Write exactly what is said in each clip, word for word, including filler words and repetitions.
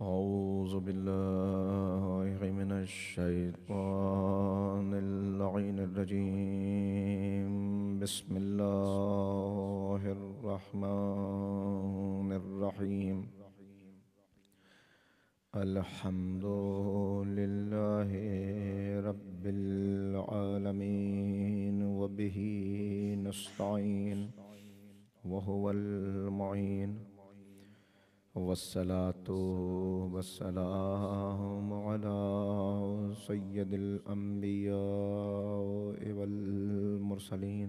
أعوذ بالله من الشيطان اللعين الرجيم. بسم الله الرحمن الرحيم. الحمد لله رب العالمين وبه نستعين وهو المعين، والصلاة والسلام على سيد الأنبياء والمرسلين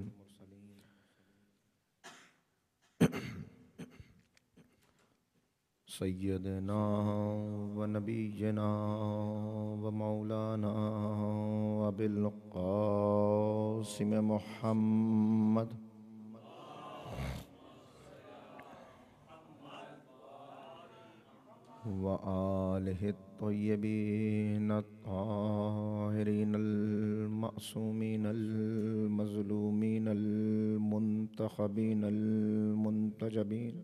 سيدنا ونبينا ومولانا أبي القاسم محمد وآله الطيبين الطاهرين المعصومين المظلومين المنتخبين المنتجبين،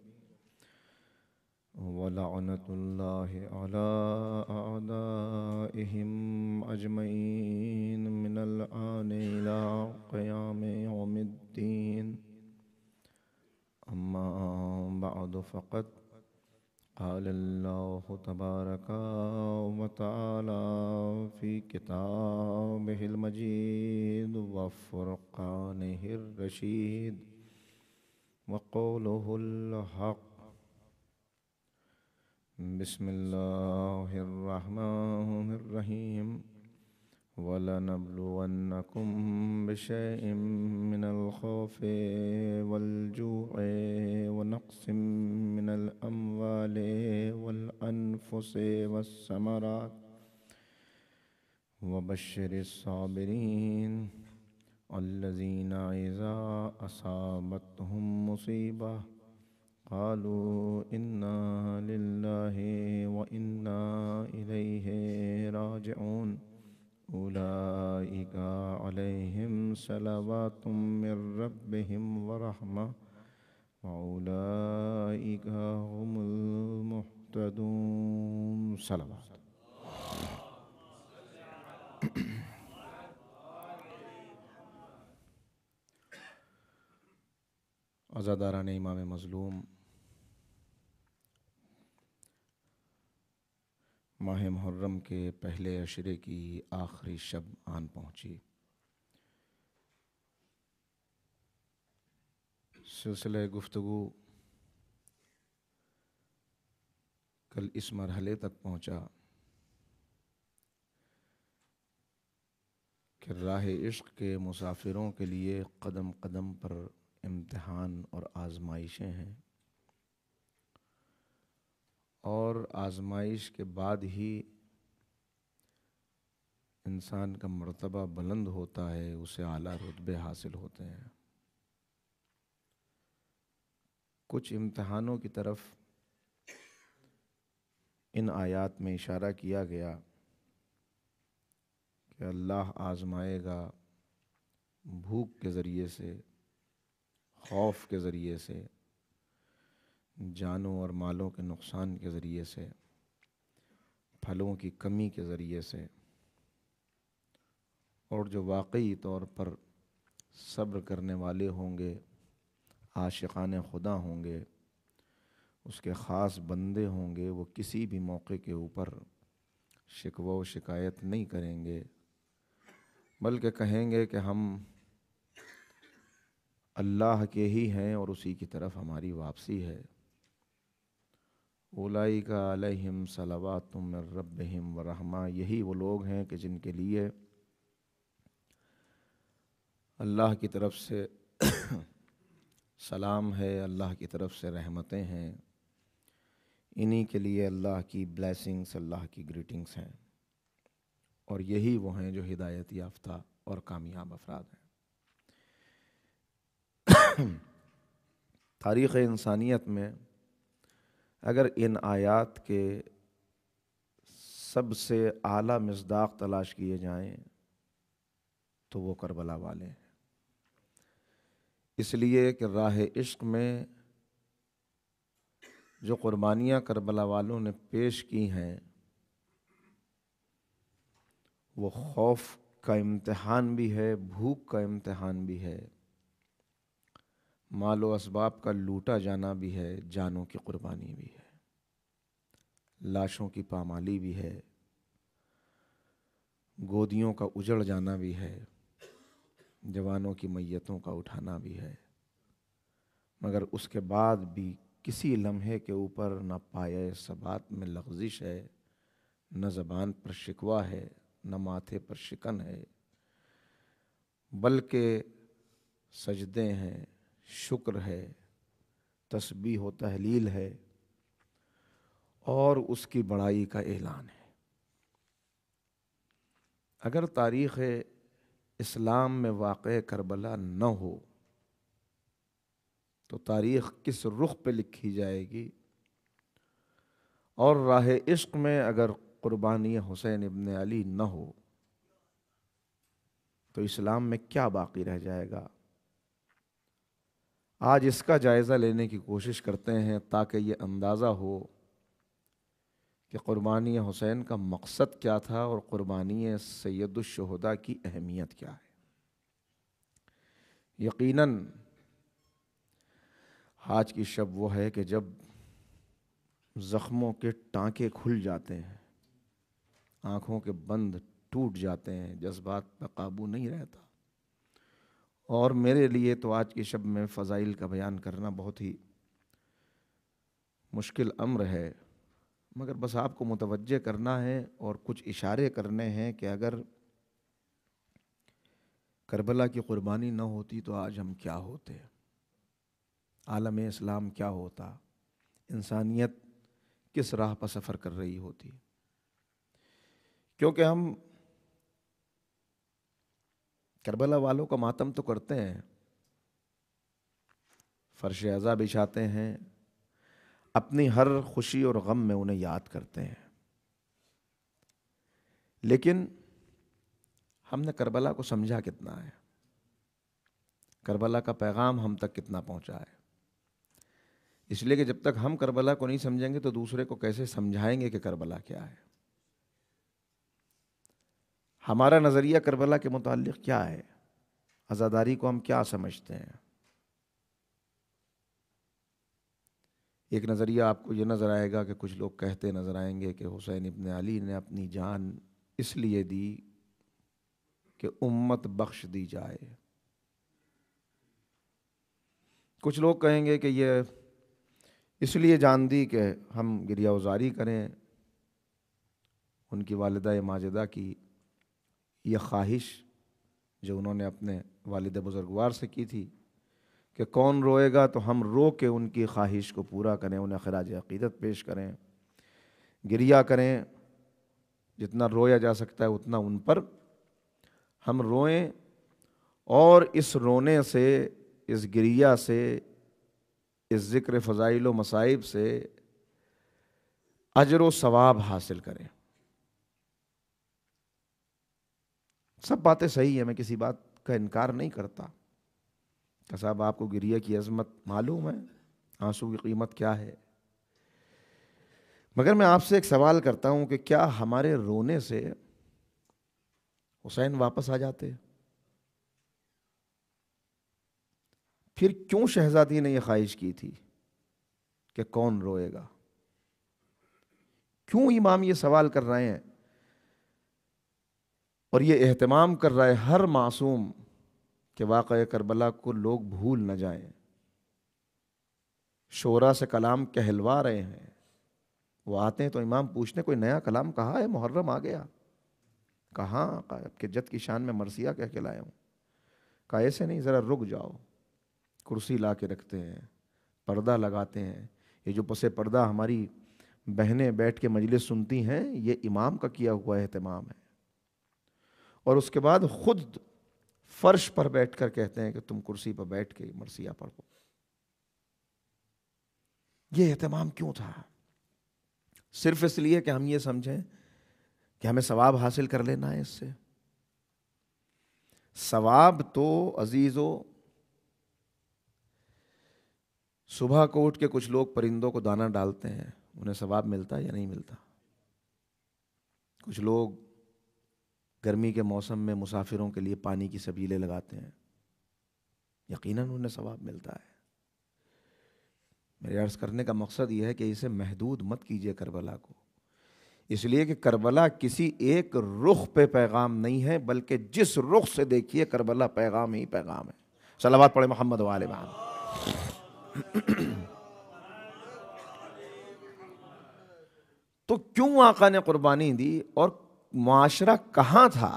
ولعنة الله على أعدائهم أجمعين من الآن إلى قيام يوم الدين. أما بعد، فقد قال الله تبارك وتعالى في كتابه المجيد وفرقانه الرشيد وقوله الحق. بسم الله الرحمن الرحيم. وَلَنَبْلُوَنَّكُمْ بِشَيْءٍ مِّنَ الْخَوْفِ وَالْجُوعِ وَنَقْصٍ مِّنَ الْأَمْوَالِ وَالْأَنفُسِ وَالثَّمَرَاتِ وَبَشِّرِ الصَّابِرِينَ الَّذِينَ إِذَا أَصَابَتْهُم مُّصِيبَةٌ قَالُوا إِنَّا لِلَّهِ وَإِنَّا إِلَيْهِ راجعون. أولئك عليهم صلوات من ربهم ورحمة وأولئك هم المهتدون. صلوات. عزاداران امام مظلوم، ماہ محرم کے پہلے عشرے کی آخری شب آن پہنچی۔ سلسلہ گفتگو کل اس مرحلے تک پہنچا کہ راہ عشق کے مسافروں کے لیے قدم قدم پر امتحان اور آزمائشیں ہیں، اور آزمائش کے بعد ہی انسان کا مرتبہ بلند ہوتا ہے، اسے اعلیٰ رتبے حاصل ہوتے ہیں۔ کچھ امتحانوں کی طرف ان آیات میں اشارہ کیا گیا کہ اللہ آزمائے گا بھوک کے ذریعے سے، خوف کے ذریعے سے، جانوں اور مالوں کے نقصان کے ذریعے سے، پھلوں کی کمی کے ذریعے سے، اور جو واقعی طور پر صبر کرنے والے ہوں گے، عاشقان خدا ہوں گے، اس کے خاص بندے ہوں گے، وہ کسی بھی موقع کے اوپر شکوہ و شکایت نہیں کریں گے، بلکہ کہیں گے کہ ہم اللہ کے ہی ہیں اور اسی کی طرف ہماری واپسی ہے۔ اولئک علیہم صلوات من ربہم ورحمہ، یہی وہ لوگ ہیں کہ جن کے لیے اللہ کی طرف سے سلام ہے، اللہ کی طرف سے رحمتیں ہیں، انہی کے لیے اللہ کی بلیسنگز، اللہ کی گریٹنگز ہیں، اور یہی وہ ہیں جو ہدایت یافتہ اور کامیاب افراد ہیں۔ تاریخ انسانیت میں اگر ان آیات کے سب سے اعلیٰ مصداق تلاش کیے جائیں تو وہ کربلا والے ہیں، اس لیے کہ راہ عشق میں جو قربانیاں کربلا والوں نے پیش کی ہیں وہ خوف کا امتحان بھی ہے، بھوک کا امتحان بھی ہے، مال و اسباب کا لوٹا جانا بھی ہے، جانوں کی قربانی بھی ہے، لاشوں کی پامالی بھی ہے، گودیوں کا اجڑ جانا بھی ہے، جوانوں کی میتوں کا اٹھانا بھی ہے، مگر اس کے بعد بھی کسی لمحے کے اوپر نہ پایہ ثبات میں لغزش ہے، نہ زبان پر شکوہ ہے، نہ ماتھے پر شکن ہے، بلکہ سجدے ہیں، شکر ہے، تسبیح و تحلیل ہے اور اس کی بڑائی کا اعلان ہے۔ اگر تاریخ اسلام میں واقع کربلا نہ ہو تو تاریخ کس رخ پہ لکھی جائے گی؟ اور راہ عشق میں اگر قربانی حسین ابن علی نہ ہو تو اسلام میں کیا باقی رہ جائے گا؟ آج اس کا جائزہ لینے کی کوشش کرتے ہیں تاکہ یہ اندازہ ہو کہ قربانی حسین کا مقصد کیا تھا اور قربانی سید الشہداء کی اہمیت کیا ہے۔ یقیناً آج کی شب وہ ہے کہ جب زخموں کے ٹانکے کھل جاتے ہیں، آنکھوں کے بند ٹوٹ جاتے ہیں، جذبات پہ قابو نہیں رہتا، اور میرے لیے تو آج کی شب میں فضائل کا بیان کرنا بہت ہی مشکل امر ہے، مگر بس آپ کو متوجہ کرنا ہے اور کچھ اشارے کرنے ہیں کہ اگر کربلا کی قربانی نہ ہوتی تو آج ہم کیا ہوتے، عالم اسلام کیا ہوتا، انسانیت کس راہ پر سفر کر رہی ہوتی۔ کیونکہ ہم کربلا والوں کا ماتم تو کرتے ہیں، فرش عزا بچھاتے ہیں، اپنی ہر خوشی اور غم میں انہیں یاد کرتے ہیں، لیکن ہم نے کربلا کو سمجھا کتنا ہے، کربلا کا پیغام ہم تک کتنا پہنچا ہے؟ اس لیے کہ جب تک ہم کربلا کو نہیں سمجھیں گے تو دوسرے کو کیسے سمجھائیں گے کہ کربلا کیا ہے؟ ہمارا نظریہ کربلا کے متعلق کیا ہے؟ عزاداری کو ہم کیا سمجھتے ہیں؟ ایک نظریہ آپ کو یہ نظر آئے گا کہ کچھ لوگ کہتے نظر آئیں گے کہ حسین ابن علی نے اپنی جان اس لیے دی کہ امت بخش دی جائے۔ کچھ لوگ کہیں گے کہ یہ اس لیے جان دی کہ ہم گریہ وزاری کریں، ان کی والدہ ماجدہ کی یہ خواہش جو انہوں نے اپنے والد بزرگوار سے کی تھی کہ کون روئے گا تو ہم رو کے ان کی خواہش کو پورا کریں، انہیں خراج عقیدت پیش کریں، گریہ کریں، جتنا رویا جا سکتا ہے اتنا ان پر ہم روئیں، اور اس رونے سے، اس گریہ سے، اس ذکر فضائل و مصائب سے اجر و ثواب حاصل کریں۔ سب باتیں صحیح ہیں، میں کسی بات کا انکار نہیں کرتا کہ صاحب آپ کو گریہ کی عظمت معلوم ہے، آنسو کی قیمت کیا ہے، مگر میں آپ سے ایک سوال کرتا ہوں کہ کیا ہمارے رونے سے حسین واپس آ جاتے؟ پھر کیوں شہزادی نے یہ خواہش کی تھی کہ کون روئے گا؟ کیوں امام یہ سوال کر رہے ہیں اور یہ اہتمام کر رہا ہے ہر معصوم کہ واقعہ کربلا کو لوگ بھول نہ جائیں؟ شورا سے کلام کہلوا رہے ہیں، وہ آتے ہیں تو امام پوچھنے کوئی نیا کلام کہا ہے؟ محرم آ گیا، کہاں؟ آپ کے جد کی شان میں مرثیہ کہہ کے لائے ہوں۔ کہا ایسے نہیں، ذرا رک جاؤ۔ کرسی لا کے رکھتے ہیں، پردہ لگاتے ہیں، یہ جو پسے پردہ ہماری بہنیں بیٹھ کے مجلس سنتی ہیں یہ امام کا کیا ہوا اہتمام ہے، اور اس کے بعد خود فرش پر بیٹھ کر کہتے ہیں کہ تم کرسی پر بیٹھ کے مرثیہ پڑھو۔ یہ اہتمام کیوں تھا؟ صرف اس لیے کہ ہم یہ سمجھیں کہ ہمیں ثواب حاصل کر لینا ہے اس سے؟ ثواب تو عزیزو صبح کو اٹھ کے کچھ لوگ پرندوں کو دانہ ڈالتے ہیں، انہیں ثواب ملتا ہے یا نہیں ملتا؟ کچھ لوگ گرمی کے موسم میں مسافروں کے لیے پانی کی سبیلیں لگاتے ہیں، یقیناً انہیں ثواب ملتا ہے۔ میرے عرض کرنے کا مقصد یہ ہے کہ اسے محدود مت کیجیے کربلا کو، اس لیے کہ کربلا کسی ایک رخ پہ پیغام نہیں ہے، بلکہ جس رخ سے دیکھیے کربلا پیغام ہی پیغام ہے۔ صلوات پڑھے محمد وآل محمد۔ تو کیوں آقا نے قربانی دی اور معاشرہ کہاں تھا؟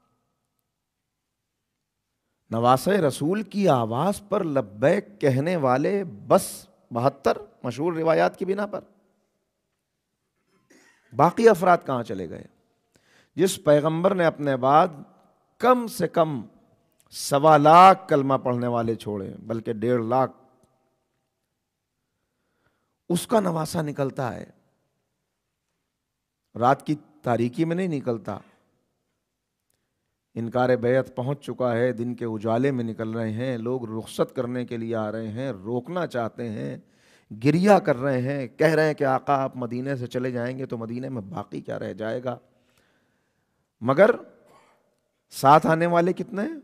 نواسہ رسول کی آواز پر لبیک کہنے والے بس بہتر مشہور روایات کی بنا پر، باقی افراد کہاں چلے گئے؟ جس پیغمبر نے اپنے بعد کم سے کم سوا لاکھ کلمہ پڑھنے والے چھوڑے، بلکہ ڈیڑھ لاکھ، اس کا نواسہ نکلتا ہے، رات کی تاریکی میں نہیں نکلتا۔ انکار بیعت پہنچ چکا ہے، دن کے اجالے میں نکل رہے ہیں، لوگ رخصت کرنے کے لیے آ رہے ہیں، روکنا چاہتے ہیں، گریہ کر رہے ہیں، کہہ رہے ہیں کہ آقا آپ مدینے سے چلے جائیں گے تو مدینے میں باقی کیا رہ جائے گا؟ مگر ساتھ آنے والے کتنے ہیں؟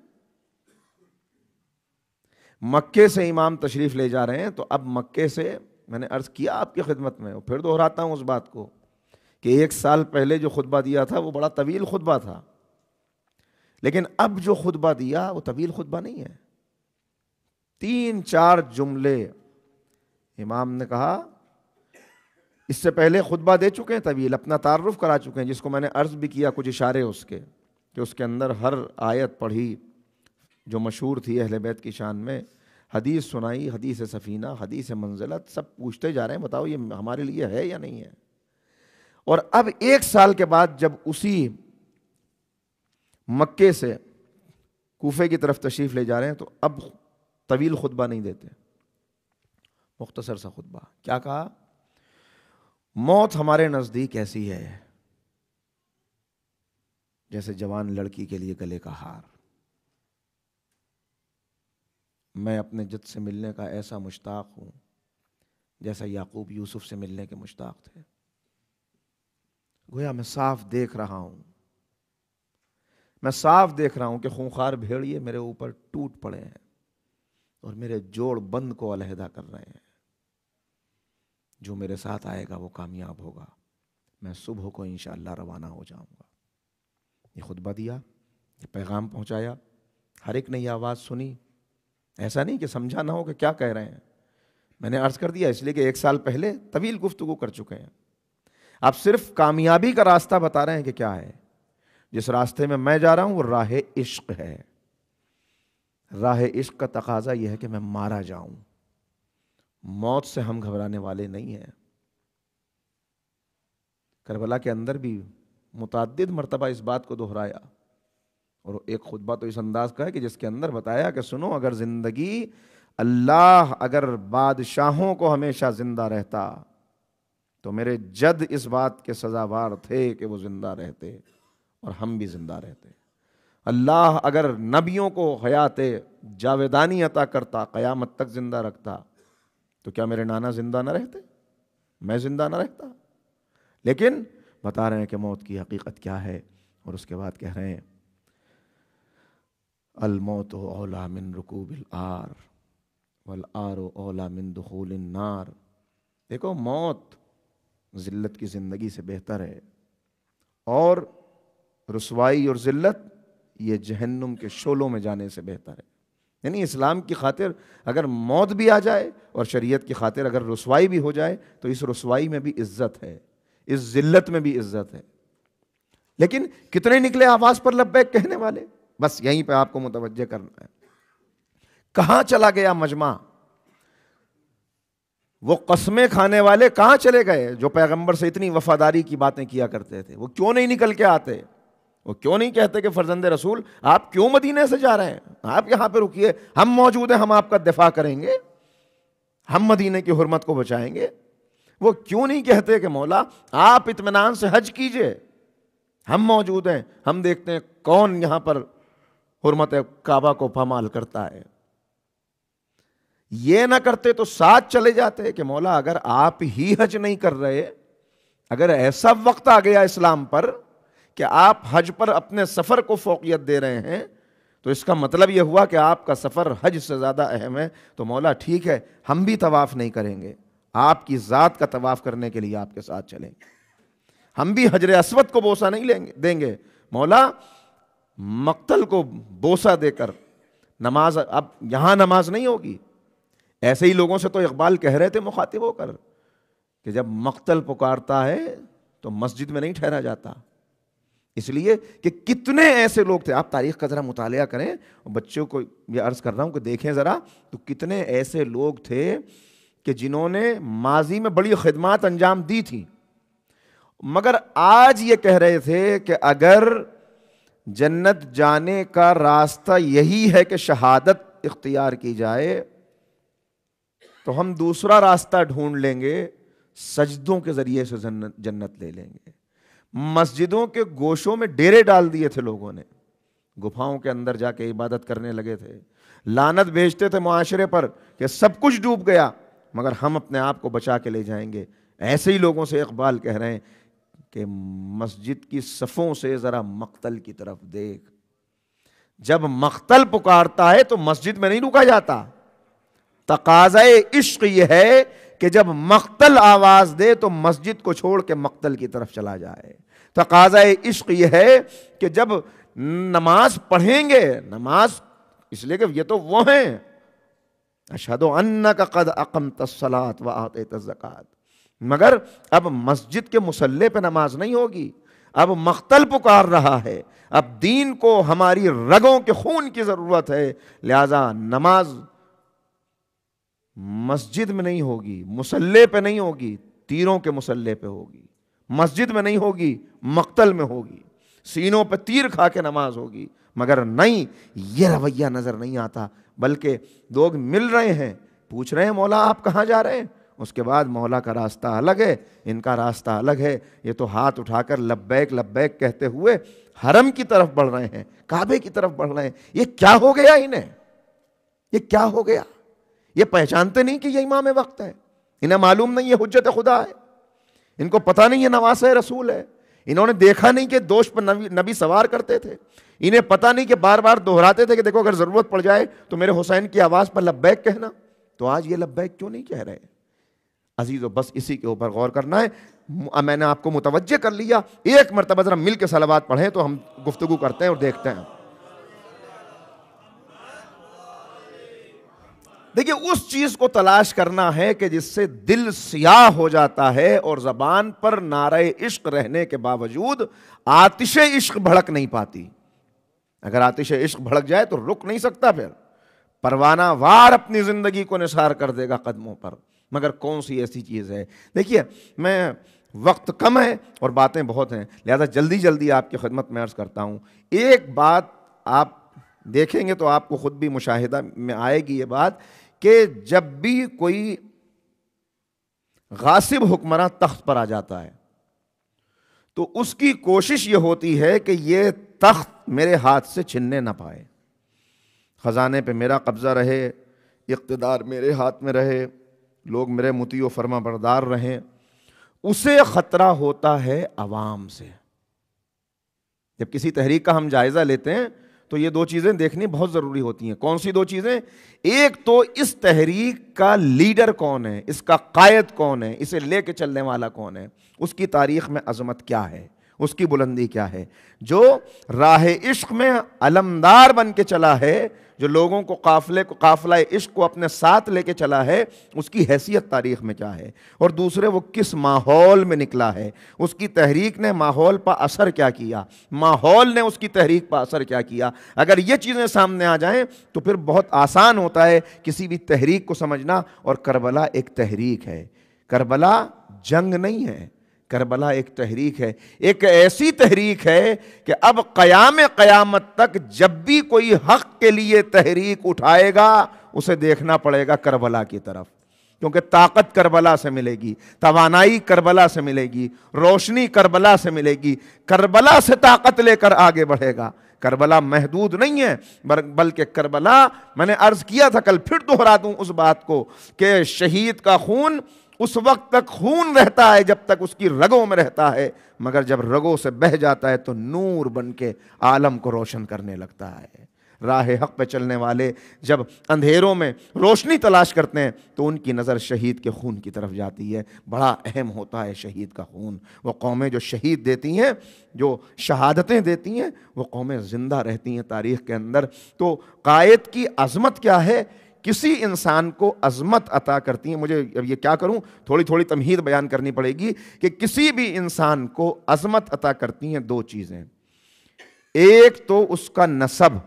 مکے سے امام تشریف لے جا رہے ہیں، تو اب مکے سے میں نے عرض کیا آپ کی خدمت میں، پھر دہراتا ہوں اس بات کو کہ ایک سال پہلے جو خطبہ دیا تھا وہ بڑا طویل خطبہ تھا، لیکن اب جو خطبہ دیا وہ طویل خطبہ نہیں ہے، تین چار جملے امام نے کہا۔ اس سے پہلے خطبہ دے چکے ہیں طویل، اپنا تعارف کرا چکے ہیں، جس کو میں نے عرض بھی کیا کچھ اشارے اس کے، کہ اس کے اندر ہر آیت پڑھی جو مشہور تھی اہل بیت کی شان میں، حدیث سنائی، حدیث سفینہ، حدیث منزلت، سب پوچھتے جا رہے ہیں بتاؤ یہ ہمارے لیے ہے یا نہیں ہے۔ اور اب ایک سال کے بعد جب اسی مکے سے کوفے کی طرف تشریف لے جا رہے ہیں تو اب طویل خطبہ نہیں دیتے، مختصر سا خطبہ۔ کیا کہا؟ موت ہمارے نزدیک ایسی ہے جیسے جوان لڑکی کے لیے گلے کا ہار۔ میں اپنے جد سے ملنے کا ایسا مشتاق ہوں جیسا یعقوب یوسف سے ملنے کے مشتاق تھے۔ گویا میں صاف دیکھ رہا ہوں میں صاف دیکھ رہا ہوں کہ خونخوار بھیڑیے میرے اوپر ٹوٹ پڑے ہیں اور میرے جوڑ بند کو علیحدہ کر رہے ہیں۔ جو میرے ساتھ آئے گا وہ کامیاب ہوگا، میں صبح کو انشاءاللہ روانہ ہو جاؤں گا۔ یہ خطبہ دیا، یہ پیغام پہنچایا، ہر ایک نے یہ آواز سنی۔ ایسا نہیں کہ سمجھا نہ ہو کہ کیا کہہ رہے ہیں، میں نے عرض کر دیا اس لیے کہ ایک سال پہلے طویل گفتگو کر چکے ہیں، آپ صرف کامیابی کا راستہ بتا رہے ہیں کہ کیا ہے۔ جس راستے میں میں جا رہا ہوں وہ راہ عشق ہے۔ راہ عشق کا تقاضا یہ ہے کہ میں مارا جاؤں، موت سے ہم گھبرانے والے نہیں ہیں۔ کربلا کے اندر بھی متعدد مرتبہ اس بات کو دہرایا، اور ایک خطبہ تو اس انداز کا ہے کہ جس کے اندر بتایا کہ سنو، اگر زندگی اللہ اگر بادشاہوں کو ہمیشہ زندہ رہتا تو میرے جد اس بات کے سزاوار تھے کہ وہ زندہ رہتے اور ہم بھی زندہ رہتے۔ اللہ اگر نبیوں کو حیات جاویدانی عطا کرتا، قیامت تک زندہ رکھتا، تو کیا میرے نانا زندہ نہ رہتے، میں زندہ نہ رہتا؟ لیکن بتا رہے ہیں کہ موت کی حقیقت کیا ہے، اور اس کے بعد کہہ رہے ہیں الموت اولا من رکوب العار والعار اولا من دخول النار۔ دیکھو، موت ذلت کی زندگی سے بہتر ہے، اور رسوائی اور ذلت یہ جہنم کے شعلوں میں جانے سے بہتر ہے۔ یعنی اسلام کی خاطر اگر موت بھی آ جائے اور شریعت کی خاطر اگر رسوائی بھی ہو جائے تو اس رسوائی میں بھی عزت ہے، اس ذلت میں بھی عزت ہے۔ لیکن کتنے نکلے آواز پر لبیک کہنے والے؟ بس یہیں پہ آپ کو متوجہ کرنا ہے۔ کہاں چلا گیا مجمع؟ وہ قسمیں کھانے والے کہاں چلے گئے جو پیغمبر سے اتنی وفاداری کی باتیں کیا کرتے تھے؟ وہ کیوں نہیں نکل کے آتے؟ وہ کیوں نہیں کہتے کہ فرزند رسول آپ کیوں مدینے سے جا رہے ہیں، آپ یہاں پہ رکیے، ہم موجود ہیں، ہم آپ کا دفاع کریں گے، ہم مدینے کی حرمت کو بچائیں گے؟ وہ کیوں نہیں کہتے کہ مولا آپ اطمینان سے حج کیجئے، ہم موجود ہیں، ہم دیکھتے ہیں کون یہاں پر حرمت کعبہ کو پامال کرتا ہے؟ یہ نہ کرتے تو ساتھ چلے جاتے کہ مولا اگر آپ ہی حج نہیں کر رہے، اگر ایسا وقت آ گیا اسلام پر کہ آپ حج پر اپنے سفر کو فوقیت دے رہے ہیں، تو اس کا مطلب یہ ہوا کہ آپ کا سفر حج سے زیادہ اہم ہے، تو مولا ٹھیک ہے ہم بھی طواف نہیں کریں گے، آپ کی ذات کا طواف کرنے کے لیے آپ کے ساتھ چلیں گے، ہم بھی حجر اسود کو بوسہ نہیں لیں گے دیں گے، مولا مقتل کو بوسہ دے کر نماز، اب یہاں نماز نہیں ہوگی۔ ایسے ہی لوگوں سے تو اقبال کہہ رہے تھے مخاطب ہو کر کہ جب مقتل پکارتا ہے تو مسجد میں نہیں ٹھہرا جاتا، اس لیے کہ کتنے ایسے لوگ تھے، آپ تاریخ کا ذرا مطالعہ کریں، بچوں کو یہ عرض کر رہا ہوں کہ دیکھیں ذرا، تو کتنے ایسے لوگ تھے کہ جنہوں نے ماضی میں بڑی خدمات انجام دی تھی، مگر آج یہ کہہ رہے تھے کہ اگر جنت جانے کا راستہ یہی ہے کہ شہادت اختیار کی جائے تو ہم دوسرا راستہ ڈھونڈ لیں گے، سجدوں کے ذریعے سے جنت لے لیں گے۔ مسجدوں کے گوشوں میں ڈیرے ڈال دیے تھے لوگوں نے، گفاؤں کے اندر جا کے عبادت کرنے لگے تھے، لعنت بھیجتے تھے معاشرے پر کہ سب کچھ ڈوب گیا، مگر ہم اپنے آپ کو بچا کے لے جائیں گے۔ ایسے ہی لوگوں سے اقبال کہہ رہے ہیں کہ مسجد کی صفوں سے ذرا مقتل کی طرف دیکھ، جب مقتل پکارتا ہے تو مسجد میں نہیں رکا جاتا، تقاضائے عشق یہ ہے کہ جب مقتل آواز دے تو مسجد کو چھوڑ کے مقتل کی طرف چلا جائے، تقاضائے عشق یہ ہے کہ جب نماز پڑھیں گے، نماز اس لیے کہ یہ تو وہ ہیں اشہد انک قد اقمت الصلاۃ وآتیت الزکوٰۃ، مگر اب مسجد کے مصلی پہ نماز نہیں ہوگی، اب مقتل پکار رہا ہے، اب دین کو ہماری رگوں کے خون کی ضرورت ہے، لہذا نماز مسجد میں نہیں ہوگی، مصلی پہ نہیں ہوگی، تیروں کے مصلی پہ ہوگی، مسجد میں نہیں ہوگی، مقتل میں ہوگی، سینوں پہ تیر کھا کے نماز ہوگی، مگر نہیں، یہ رویہ نظر نہیں آتا، بلکہ لوگ مل رہے ہیں، پوچھ رہے ہیں مولا آپ کہاں جا رہے ہیں، اس کے بعد مولا کا راستہ الگ ہے، ان کا راستہ الگ ہے، یہ تو ہاتھ اٹھا کر لبیک لبیک کہتے ہوئے حرم کی طرف بڑھ رہے ہیں، کعبے کی طرف بڑھ رہے ہیں، یہ کیا ہو گیا انہیں، یہ کیا ہو گیا، یہ پہچانتے نہیں کہ یہ امام وقت ہے، انہیں معلوم نہیں یہ حجت خدا ہے، ان کو پتہ نہیں یہ نواسہ رسول ہے، انہوں نے دیکھا نہیں کہ دوش پر نبی, نبی سوار کرتے تھے، انہیں پتہ نہیں کہ بار بار دہراتے تھے کہ دیکھو اگر ضرورت پڑ جائے تو میرے حسین کی آواز پر لبیک کہنا، تو آج یہ لبیک کیوں نہیں کہہ رہے؟ عزیزو بس اسی کے اوپر غور کرنا ہے، میں نے آپ کو متوجہ کر لیا، ایک مرتبہ ذرا مل کے صلوات پڑھیں تو ہم گفتگو کرتے ہیں اور دیکھتے ہیں۔ دیکھیے اس چیز کو تلاش کرنا ہے کہ جس سے دل سیاہ ہو جاتا ہے اور زبان پر نعرہ عشق رہنے کے باوجود آتش عشق بھڑک نہیں پاتی، اگر آتش عشق بھڑک جائے تو رک نہیں سکتا، پھر پروانہ وار اپنی زندگی کو نثار کر دے گا قدموں پر، مگر کون سی ایسی چیز ہے؟ دیکھیے میں وقت کم ہے اور باتیں بہت ہیں، لہذا جلدی جلدی آپ کی خدمت میں عرض کرتا ہوں۔ ایک بات آپ دیکھیں گے تو آپ کو خود بھی مشاہدہ میں آئے گی یہ بات کہ جب بھی کوئی غاصب حکمراں تخت پر آ جاتا ہے تو اس کی کوشش یہ ہوتی ہے کہ یہ تخت میرے ہاتھ سے چھننے نہ پائے، خزانے پہ میرا قبضہ رہے، اقتدار میرے ہاتھ میں رہے، لوگ میرے مطیع و فرما بردار رہیں۔ اسے خطرہ ہوتا ہے عوام سے۔ جب کسی تحریک کا ہم جائزہ لیتے ہیں تو یہ دو چیزیں دیکھنی بہت ضروری ہوتی ہیں۔ کون سی دو چیزیں؟ ایک تو اس تحریک کا لیڈر کون ہے، اس کا قائد کون ہے، اسے لے کے چلنے والا کون ہے، اس کی تاریخ میں عظمت کیا ہے، اس کی بلندی کیا ہے۔ جو راہ عشق میں علمدار بن کے چلا ہے، جو لوگوں کو قافلے کو قافلہ عشق کو اپنے ساتھ لے کے چلا ہے، اس کی حیثیت تاریخ میں کیا ہے، اور دوسرے وہ کس ماحول میں نکلا ہے، اس کی تحریک نے ماحول پر اثر کیا کیا، ماحول نے اس کی تحریک پر اثر کیا کیا۔ اگر یہ چیزیں سامنے آ جائیں تو پھر بہت آسان ہوتا ہے کسی بھی تحریک کو سمجھنا۔ اور کربلا ایک تحریک ہے، کربلا جنگ نہیں ہے، کربلا ایک تحریک ہے، ایک ایسی تحریک ہے کہ اب قیام قیامت تک جب بھی کوئی حق کے لیے تحریک اٹھائے گا اسے دیکھنا پڑے گا کربلا کی طرف، کیونکہ طاقت کربلا سے ملے گی، توانائی کربلا سے ملے گی، روشنی کربلا سے ملے گی، کربلا سے طاقت لے کر آگے بڑھے گا۔ کربلا محدود نہیں ہے، بلکہ کربلا، میں نے عرض کیا تھا کل، پھر دہرا دوں اس بات کو کہ شہید کا خون اس وقت تک خون رہتا ہے جب تک اس کی رگوں میں رہتا ہے، مگر جب رگوں سے بہہ جاتا ہے تو نور بن کے عالم کو روشن کرنے لگتا ہے۔ راہ حق پہ چلنے والے جب اندھیروں میں روشنی تلاش کرتے ہیں تو ان کی نظر شہید کے خون کی طرف جاتی ہے۔ بڑا اہم ہوتا ہے شہید کا خون۔ وہ قومیں جو شہید دیتی ہیں، جو شہادتیں دیتی ہیں، وہ قومیں زندہ رہتی ہیں تاریخ کے اندر۔ تو قائد کی عظمت کیا ہے؟ کسی انسان کو عظمت عطا کرتی ہیں۔ مجھے اب یہ کیا کروں، تھوڑی تھوڑی تمہید بیان کرنی پڑے گی کہ کسی بھی انسان کو عظمت عطا کرتی ہیں دو چیزیں۔ ایک تو اس کا نسب،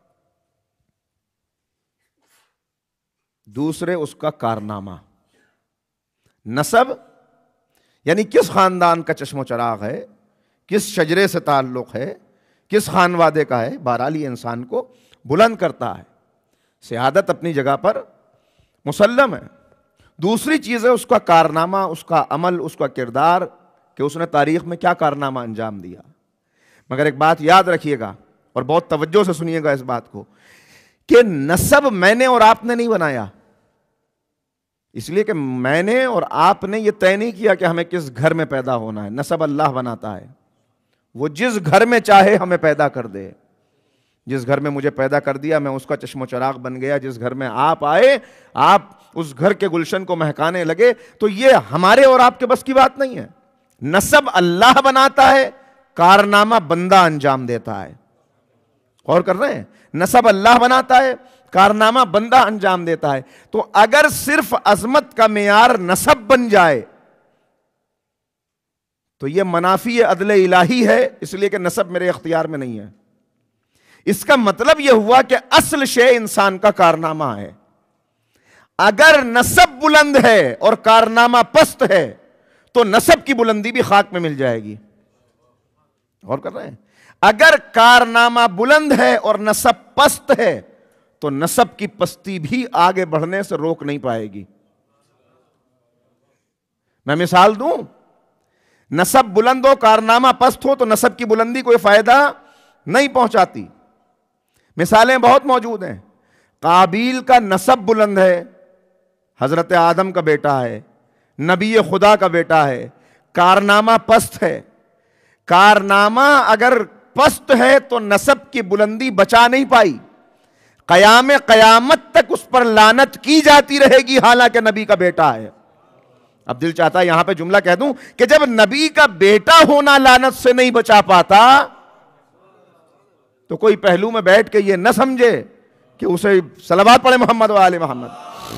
دوسرے اس کا کارنامہ۔ نسب یعنی کس خاندان کا چشم و چراغ ہے، کس شجرے سے تعلق ہے، کس خانوادے کا ہے، بہرحال یہ انسان کو بلند کرتا ہے۔ سعادت اپنی جگہ پر مسلم ہے۔ دوسری چیز ہے اس کا کارنامہ، اس کا عمل، اس کا کردار، کہ اس نے تاریخ میں کیا کارنامہ انجام دیا۔ مگر ایک بات یاد رکھیے گا اور بہت توجہ سے سنیے گا اس بات کو، کہ نسب میں نے اور آپ نے نہیں بنایا، اس لیے کہ میں نے اور آپ نے یہ طے نہیں کیا کہ ہمیں کس گھر میں پیدا ہونا ہے۔ نسب اللہ بناتا ہے، وہ جس گھر میں چاہے ہمیں پیدا کر دے۔ جس گھر میں مجھے پیدا کر دیا میں اس کا چشم و چراغ بن گیا، جس گھر میں آپ آئے آپ اس گھر کے گلشن کو مہکانے لگے، تو یہ ہمارے اور آپ کے بس کی بات نہیں ہے۔ نسب اللہ بناتا ہے، کارنامہ بندہ انجام دیتا ہے۔ غور کر رہے ہیں؟ نسب اللہ بناتا ہے، کارنامہ بندہ انجام دیتا ہے۔ تو اگر صرف عظمت کا معیار نسب بن جائے تو یہ منافی عدل الہی ہے، اس لیے کہ نسب میرے اختیار میں نہیں ہے۔ اس کا مطلب یہ ہوا کہ اصل شے انسان کا کارنامہ ہے۔ اگر نسب بلند ہے اور کارنامہ پست ہے تو نسب کی بلندی بھی خاک میں مل جائے گی۔ غور کر رہے ہیں؟ اگر کارنامہ بلند ہے اور نسب پست ہے تو نسب کی پستی بھی آگے بڑھنے سے روک نہیں پائے گی۔ میں مثال دوں، نسب بلند ہو کارنامہ پست ہو تو نسب کی بلندی کوئی فائدہ نہیں پہنچاتی۔ مثالیں بہت موجود ہیں۔ قابیل کا نسب بلند ہے، حضرت آدم کا بیٹا ہے، نبی خدا کا بیٹا ہے، کارنامہ پست ہے۔ کارنامہ اگر پست ہے تو نسب کی بلندی بچا نہیں پائی، قیام قیامت تک اس پر لعنت کی جاتی رہے گی، حالانکہ نبی کا بیٹا ہے۔ اب دل چاہتا ہے یہاں پہ جملہ کہہ دوں کہ جب نبی کا بیٹا ہونا لعنت سے نہیں بچا پاتا تو کوئی پہلو میں بیٹھ کے یہ نہ سمجھے کہ اسے صلوات پڑھے محمد و آل محمد۔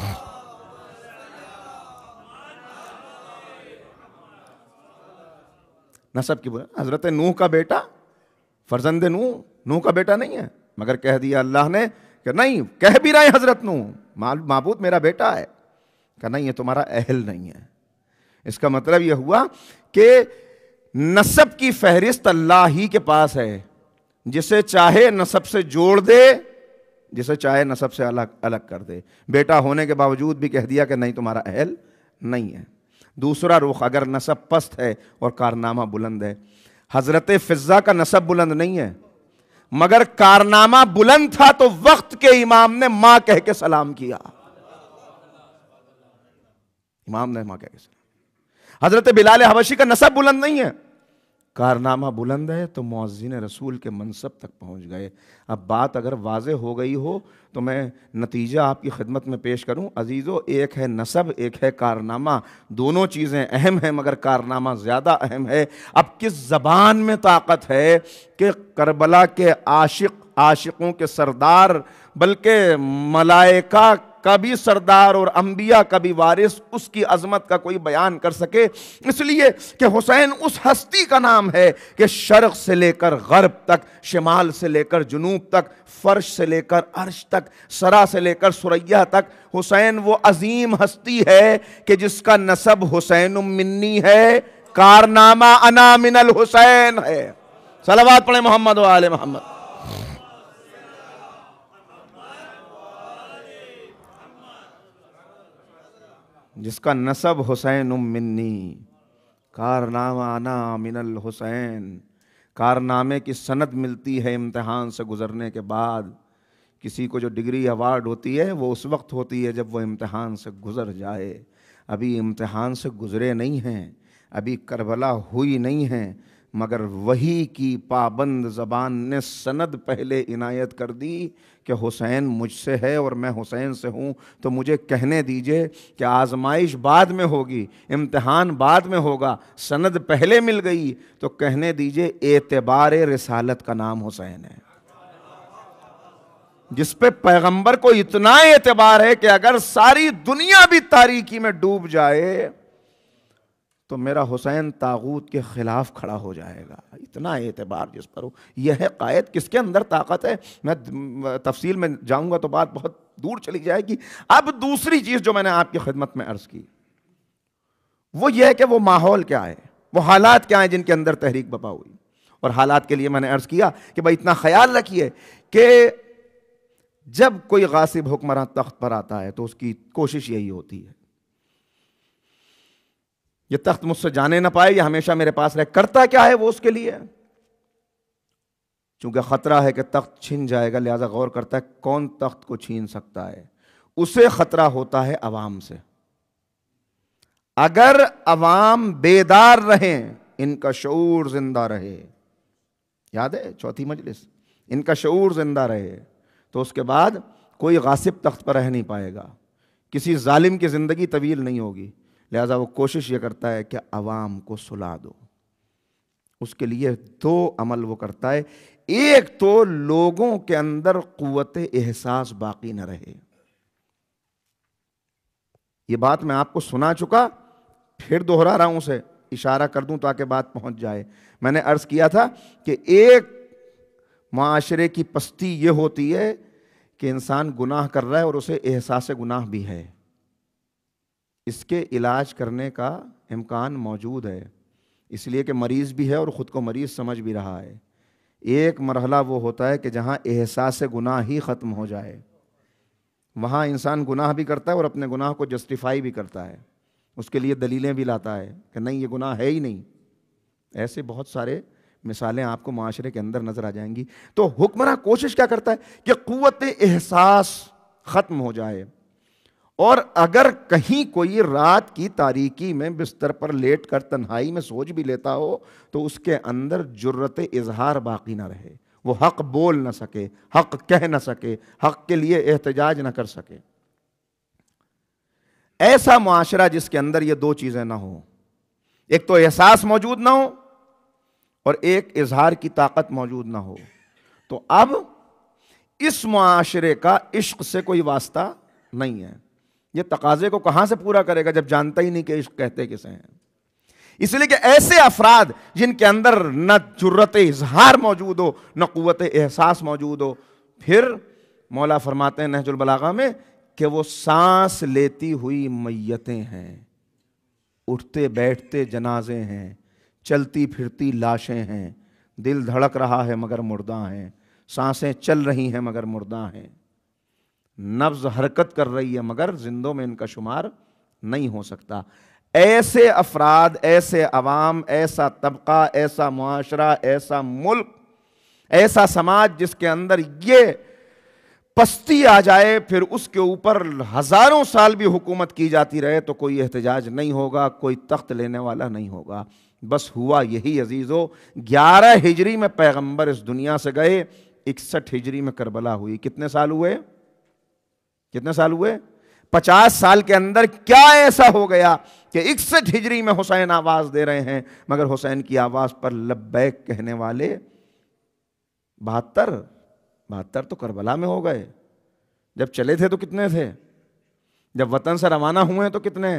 نسب کی بلند، حضرت نوح کا بیٹا، فرزند نوح، نوح کا بیٹا نہیں ہے، مگر کہہ دیا اللہ نے کہ نہیں، کہہ بھی رہے حضرت نوح معبود میرا بیٹا ہے، کہ نہیں یہ تمہارا اہل نہیں ہے۔ اس کا مطلب یہ ہوا کہ نسب کی فہرست اللہ ہی کے پاس ہے، جسے چاہے نسب سے جوڑ دے، جسے چاہے نسب سے الگ الگ کر دے۔ بیٹا ہونے کے باوجود بھی کہہ دیا کہ نہیں تمہارا اہل نہیں ہے۔ دوسرا رخ، اگر نسب پست ہے اور کارنامہ بلند ہے۔ حضرت فضہ کا نسب بلند نہیں ہے، مگر کارنامہ بلند تھا تو وقت کے امام نے ماں کہہ کے سلام کیا۔ امام نے ماں کہہ کے سلام۔ حضرت بلال حبشی کا نسب بلند نہیں ہے، کارنامہ بلند ہے تو مؤذن رسول کے منصب تک پہنچ گئے۔ اب بات اگر واضح ہو گئی ہو تو میں نتیجہ آپ کی خدمت میں پیش کروں۔ عزیزو، ایک ہے نسب، ایک ہے کارنامہ۔ دونوں چیزیں اہم ہیں مگر کارنامہ زیادہ اہم ہے۔ اب کس زبان میں طاقت ہے کہ کربلا کے عاشق، عاشقوں کے سردار، بلکہ ملائکہ کا بھی سردار اور انبیاء کا بھی وارث، اس کی عظمت کا کوئی بیان کر سکے؟ اس لیے کہ حسین اس ہستی کا نام ہے کہ شرق سے لے کر غرب تک، شمال سے لے کر جنوب تک، فرش سے لے کر عرش تک، سرا سے لے کر ثریا تک، حسین وہ عظیم ہستی ہے کہ جس کا نسب حسین منی ہے، کارنامہ انا من الحسین ہے۔ صلوات پڑھیں محمد و آل محمد۔ جس کا نسب حسین منی، کارنامہ انا من الحسین، کارنامے کی سند ملتی ہے امتحان سے گزرنے کے بعد. کسی کو جو ڈگری ایوارڈ ہوتی ہے وہ اس وقت ہوتی ہے جب وہ امتحان سے گزر جائے. ابھی امتحان سے گزرے نہیں ہیں, ابھی کربلا ہوئی نہیں ہے, مگر وحی کی پابند زبان نے سند پہلے عنایت کر دی کہ حسین مجھ سے ہے اور میں حسین سے ہوں. تو مجھے کہنے دیجئے کہ آزمائش بعد میں ہوگی, امتحان بعد میں ہوگا, سند پہلے مل گئی, تو کہنے دیجئے اعتبار رسالت کا نام حسین ہے, جس پہ پیغمبر کو اتنا اعتبار ہے کہ اگر ساری دنیا بھی تاریکی میں ڈوب جائے تو میرا حسین طاغوت کے خلاف کھڑا ہو جائے گا. اتنا اعتبار جس پر ہو. یہ ہے قائد. کس کے اندر طاقت ہے, میں تفصیل میں جاؤں گا تو بات بہت دور چلی جائے گی. اب دوسری چیز جو میں نے آپ کی خدمت میں عرض کی وہ یہ ہے کہ وہ ماحول کیا ہے, وہ حالات کیا ہیں جن کے اندر تحریک بپا ہوئی. اور حالات کے لیے میں نے عرض کیا کہ بھائی اتنا خیال رکھیے کہ جب کوئی غاصب حکمراں تخت پر آتا ہے تو اس کی کوشش یہی ہوتی ہے یہ تخت مجھ سے جانے نہ پائے, یہ ہمیشہ میرے پاس رہے. کرتا کیا ہے وہ اس کے لیے, چونکہ خطرہ ہے کہ تخت چھن جائے گا, لہذا غور کرتا ہے کون تخت کو چھین سکتا ہے. اسے خطرہ ہوتا ہے عوام سے. اگر عوام بیدار رہیں, ان کا شعور زندہ رہے, یاد ہے چوتھی مجلس, ان کا شعور زندہ رہے, تو اس کے بعد کوئی غاصب تخت پر رہ نہیں پائے گا, کسی ظالم کی زندگی طویل نہیں ہوگی. لہذا وہ کوشش یہ کرتا ہے کہ عوام کو سلا دو. اس کے لیے دو عمل وہ کرتا ہے. ایک تو لوگوں کے اندر قوت احساس باقی نہ رہے. یہ بات میں آپ کو سنا چکا, پھر دوہرا رہا ہوں اسے, اشارہ کر دوں تاکہ بات پہنچ جائے. میں نے عرض کیا تھا کہ ایک معاشرے کی پستی یہ ہوتی ہے کہ انسان گناہ کر رہا ہے اور اسے احساس گناہ بھی ہے. اس کے علاج کرنے کا امکان موجود ہے, اس لیے کہ مریض بھی ہے اور خود کو مریض سمجھ بھی رہا ہے. ایک مرحلہ وہ ہوتا ہے کہ جہاں احساس گناہ ہی ختم ہو جائے, وہاں انسان گناہ بھی کرتا ہے اور اپنے گناہ کو جسٹیفائی بھی کرتا ہے, اس کے لیے دلیلیں بھی لاتا ہے کہ نہیں یہ گناہ ہے ہی نہیں. ایسے بہت سارے مثالیں آپ کو معاشرے کے اندر نظر آ جائیں گی. تو حکمراں کوشش کیا کرتا ہے کہ قوت احساس ختم ہو جائے, اور اگر کہیں کوئی رات کی تاریکی میں بستر پر لیٹ کر تنہائی میں سوچ بھی لیتا ہو تو اس کے اندر جرت اظہار باقی نہ رہے, وہ حق بول نہ سکے, حق کہہ نہ سکے, حق کے لیے احتجاج نہ کر سکے. ایسا معاشرہ جس کے اندر یہ دو چیزیں نہ ہوں, ایک تو احساس موجود نہ ہو اور ایک اظہار کی طاقت موجود نہ ہو, تو اب اس معاشرے کا عشق سے کوئی واسطہ نہیں ہے. یہ تقاضے کو کہاں سے پورا کرے گا جب جانتا ہی نہیں کہ عشق کہتے کسے ہیں. اس لیے کہ ایسے افراد جن کے اندر نہ جرت اظہار موجود ہو نہ قوت احساس موجود ہو, پھر مولا فرماتے ہیں نہج البلاغہ میں کہ وہ سانس لیتی ہوئی میتیں ہیں, اٹھتے بیٹھتے جنازے ہیں, چلتی پھرتی لاشیں ہیں, دل دھڑک رہا ہے مگر مردہ ہیں, سانسیں چل رہی ہیں مگر مردہ ہیں, نبض حرکت کر رہی ہے مگر زندوں میں ان کا شمار نہیں ہو سکتا. ایسے افراد, ایسے عوام, ایسا طبقہ, ایسا معاشرہ, ایسا ملک, ایسا سماج جس کے اندر یہ پستی آ جائے, پھر اس کے اوپر ہزاروں سال بھی حکومت کی جاتی رہے تو کوئی احتجاج نہیں ہوگا, کوئی تخت لینے والا نہیں ہوگا. بس ہوا یہی عزیزو, گیارہ ہجری میں پیغمبر اس دنیا سے گئے, اکسٹھ ہجری میں کربلا ہوئی. کتنے سال ہوئے, کتنے سال ہوئے؟ پچاس سال کے اندر کیا ایسا ہو گیا کہ اکسٹھ ہجری میں حسین آواز دے رہے ہیں, مگر حسین کی آواز پر لبیک کہنے والے بہتر بہتر تو کربلا میں ہو گئے. جب چلے تھے تو کتنے تھے, جب وطن سے روانہ ہوئے تو کتنے,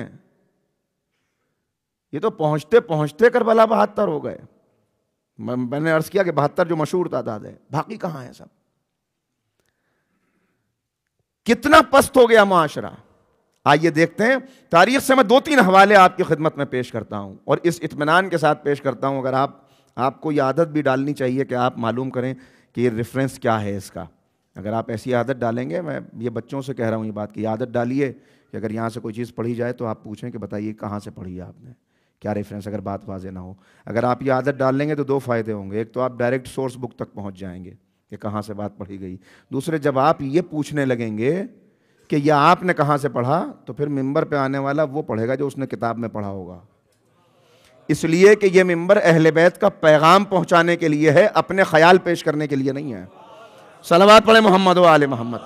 یہ تو پہنچتے پہنچتے کربلا بہتر ہو گئے. میں نے عرض کیا کہ بہتر جو مشہور تعداد ہے, باقی کہاں ہے سب. کتنا پست ہو گیا معاشرہ. آئیے دیکھتے ہیں تاریخ سے. میں دو تین حوالے آپ کی خدمت میں پیش کرتا ہوں اور اس اطمینان کے ساتھ پیش کرتا ہوں, اگر آپ آپ کو یہ عادت بھی ڈالنی چاہیے کہ آپ معلوم کریں کہ یہ ریفرنس کیا ہے اس کا. اگر آپ ایسی عادت ڈالیں گے, میں یہ بچوں سے کہہ رہا ہوں یہ بات کی عادت ڈالیے کہ اگر یہاں سے کوئی چیز پڑھی جائے تو آپ پوچھیں کہ بتائیے کہاں سے پڑھی ہے آپ نے, کیا ریفرنس، اگر بات واضح نہ ہو. اگر آپ یہ عادت ڈال لیں گے تو دو فائدے ہوں گے. ایک تو آپ ڈائریکٹ سورس بک تک پہنچ جائیں گے کہ کہاں سے بات پڑھی گئی. دوسرے جب آپ یہ پوچھنے لگیں گے کہ یہ آپ نے کہاں سے پڑھا، تو پھر ممبر پہ آنے والا وہ پڑھے گا جو اس نے کتاب میں پڑھا ہوگا. اس لیے کہ یہ ممبر اہل بیت کا پیغام پہنچانے کے لیے ہے، اپنے خیال پیش کرنے کے لیے نہیں ہے. صلوات پڑھیں محمد و آل محمد.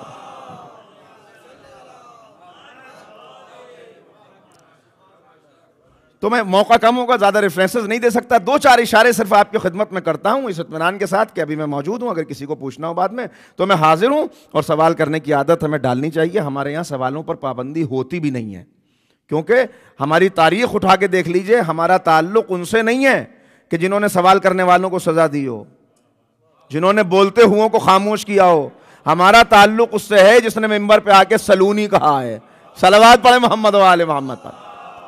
تو میں موقع کم ہوگا، زیادہ ریفرنسز نہیں دے سکتا. دو چار اشارے صرف آپ کی خدمت میں کرتا ہوں اس اطمینان کے ساتھ کہ ابھی میں موجود ہوں. اگر کسی کو پوچھنا ہو بعد میں تو میں حاضر ہوں، اور سوال کرنے کی عادت ہمیں ڈالنی چاہیے. ہمارے یہاں سوالوں پر پابندی ہوتی بھی نہیں ہے، کیونکہ ہماری تاریخ اٹھا کے دیکھ لیجئے، ہمارا تعلق ان سے نہیں ہے کہ جنہوں نے سوال کرنے والوں کو سزا دی ہو، جنہوں نے بولتے ہوں کو خاموش کیا ہو. ہمارا تعلق اس سے ہے جس نے ممبر پہ آ کے سلونی کہا ہے. صلوات پڑھیں محمد و آل محمد پر.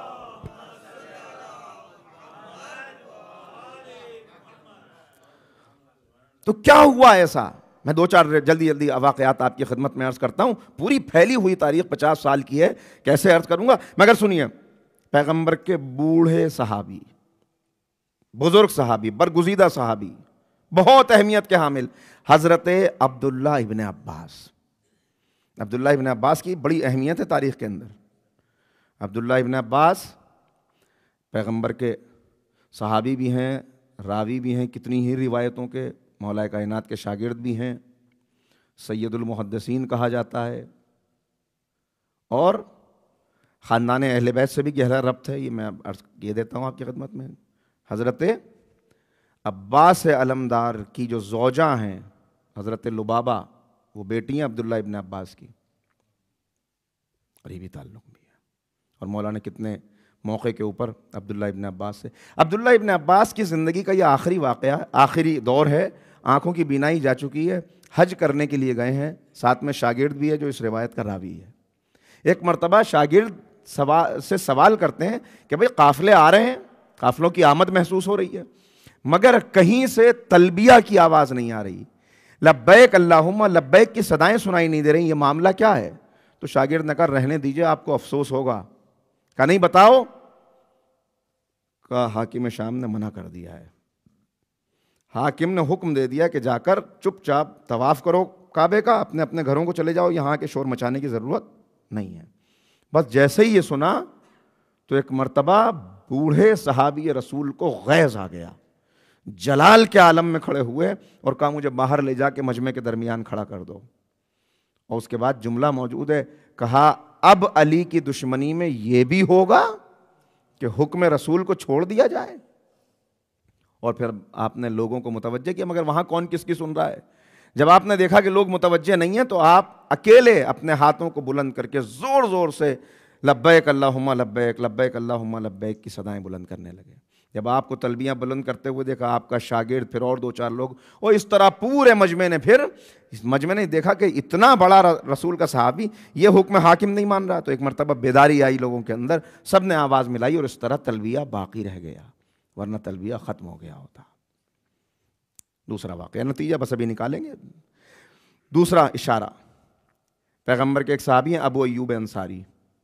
تو کیا ہوا ایسا؟ میں دو چار جلدی جلدی واقعات آپ کی خدمت میں عرض کرتا ہوں. پوری پھیلی ہوئی تاریخ پچاس سال کی ہے، کیسے عرض کروں گا. مگر سنیے، پیغمبر کے بوڑھے صحابی، بزرگ صحابی، برگزیدہ صحابی، بہت اہمیت کے حامل، حضرت عبداللہ ابن عباس. عبداللہ ابن عباس کی بڑی اہمیت ہے تاریخ کے اندر. عبداللہ ابن عباس پیغمبر کے صحابی بھی ہیں، راوی بھی ہیں کتنی ہی روایتوں کے، مولا کائنات کے شاگرد بھی ہیں، سید المحدثین کہا جاتا ہے، اور خاندان اہل بیت سے بھی گہرا ربط ہے. یہ میں عرض یہ دیتا ہوں آپ کی خدمت میں. حضرت عباس علمدار کی جو زوجہ ہیں حضرت لبابہ، وہ بیٹی ہیں عبداللہ ابن عباس کی، قریبی تعلق بھی ہے. اور مولا نے کتنے موقع کے اوپر عبداللہ ابن عباس سے. عبداللہ ابن عباس کی زندگی کا یہ آخری واقعہ، آخری دور ہے. آنکھوں کی بینائی جا چکی ہے، حج کرنے کے لیے گئے ہیں، ساتھ میں شاگرد بھی ہے جو اس روایت کا راوی ہے. ایک مرتبہ شاگرد سوال سے سوال کرتے ہیں کہ بھئی قافلے آ رہے ہیں، قافلوں کی آمد محسوس ہو رہی ہے، مگر کہیں سے تلبیہ کی آواز نہیں آ رہی، لبیک اللہم لبیک کی صدائیں سنائی نہیں دے رہی، یہ معاملہ کیا ہے؟ تو شاگرد نے کہا رہنے دیجئے، آپ کو افسوس ہوگا. کہا نہیں بتاؤ. کہا حاکم شام نے منع کر دیا ہے. حاکم نے حکم دے دیا کہ جا کر چپ چاپ طواف کرو کعبے کا، اپنے اپنے گھروں کو چلے جاؤ، یہاں کے شور مچانے کی ضرورت نہیں ہے. بس جیسے ہی یہ سنا تو ایک مرتبہ بوڑھے صحابی رسول کو غیظ آ گیا، جلال کے عالم میں کھڑے ہوئے اور کہا مجھے باہر لے جا کے مجمع کے درمیان کھڑا کر دو. اور اس کے بعد جملہ موجود ہے، کہا اب علی کی دشمنی میں یہ بھی ہوگا کہ حکم رسول کو چھوڑ دیا جائے. اور پھر آپ نے لوگوں کو متوجہ کیا، مگر وہاں کون کس کی سن رہا ہے؟ جب آپ نے دیکھا کہ لوگ متوجہ نہیں ہیں تو آپ اکیلے اپنے ہاتھوں کو بلند کر کے زور زور سے لبیک اللہم لبیک لبیک اللہم لبیک کی صدائیں بلند کرنے لگے. جب آپ کو تلبیاں بلند کرتے ہوئے دیکھا آپ کا شاگرد، پھر اور دو چار لوگ، اور اس طرح پورے مجمع نے، پھر اس مجمع نے دیکھا کہ اتنا بڑا رسول کا صحابی یہ حکم حاکم نہیں مان رہا. تو ایک مرتبہ بیداری آئی لوگوں کے اندر، سب نے آواز ملائی اور اس طرح تلبیہ باقی رہ گیا، ورنہ تلبیہ ختم ہو گیا ہوتا. دوسرا واقعہ، نتیجہ بس ابھی نکالیں گے. دوسرا اشارہ، پیغمبر کے ایک صحابی ہیں ابو ایوب انصاری،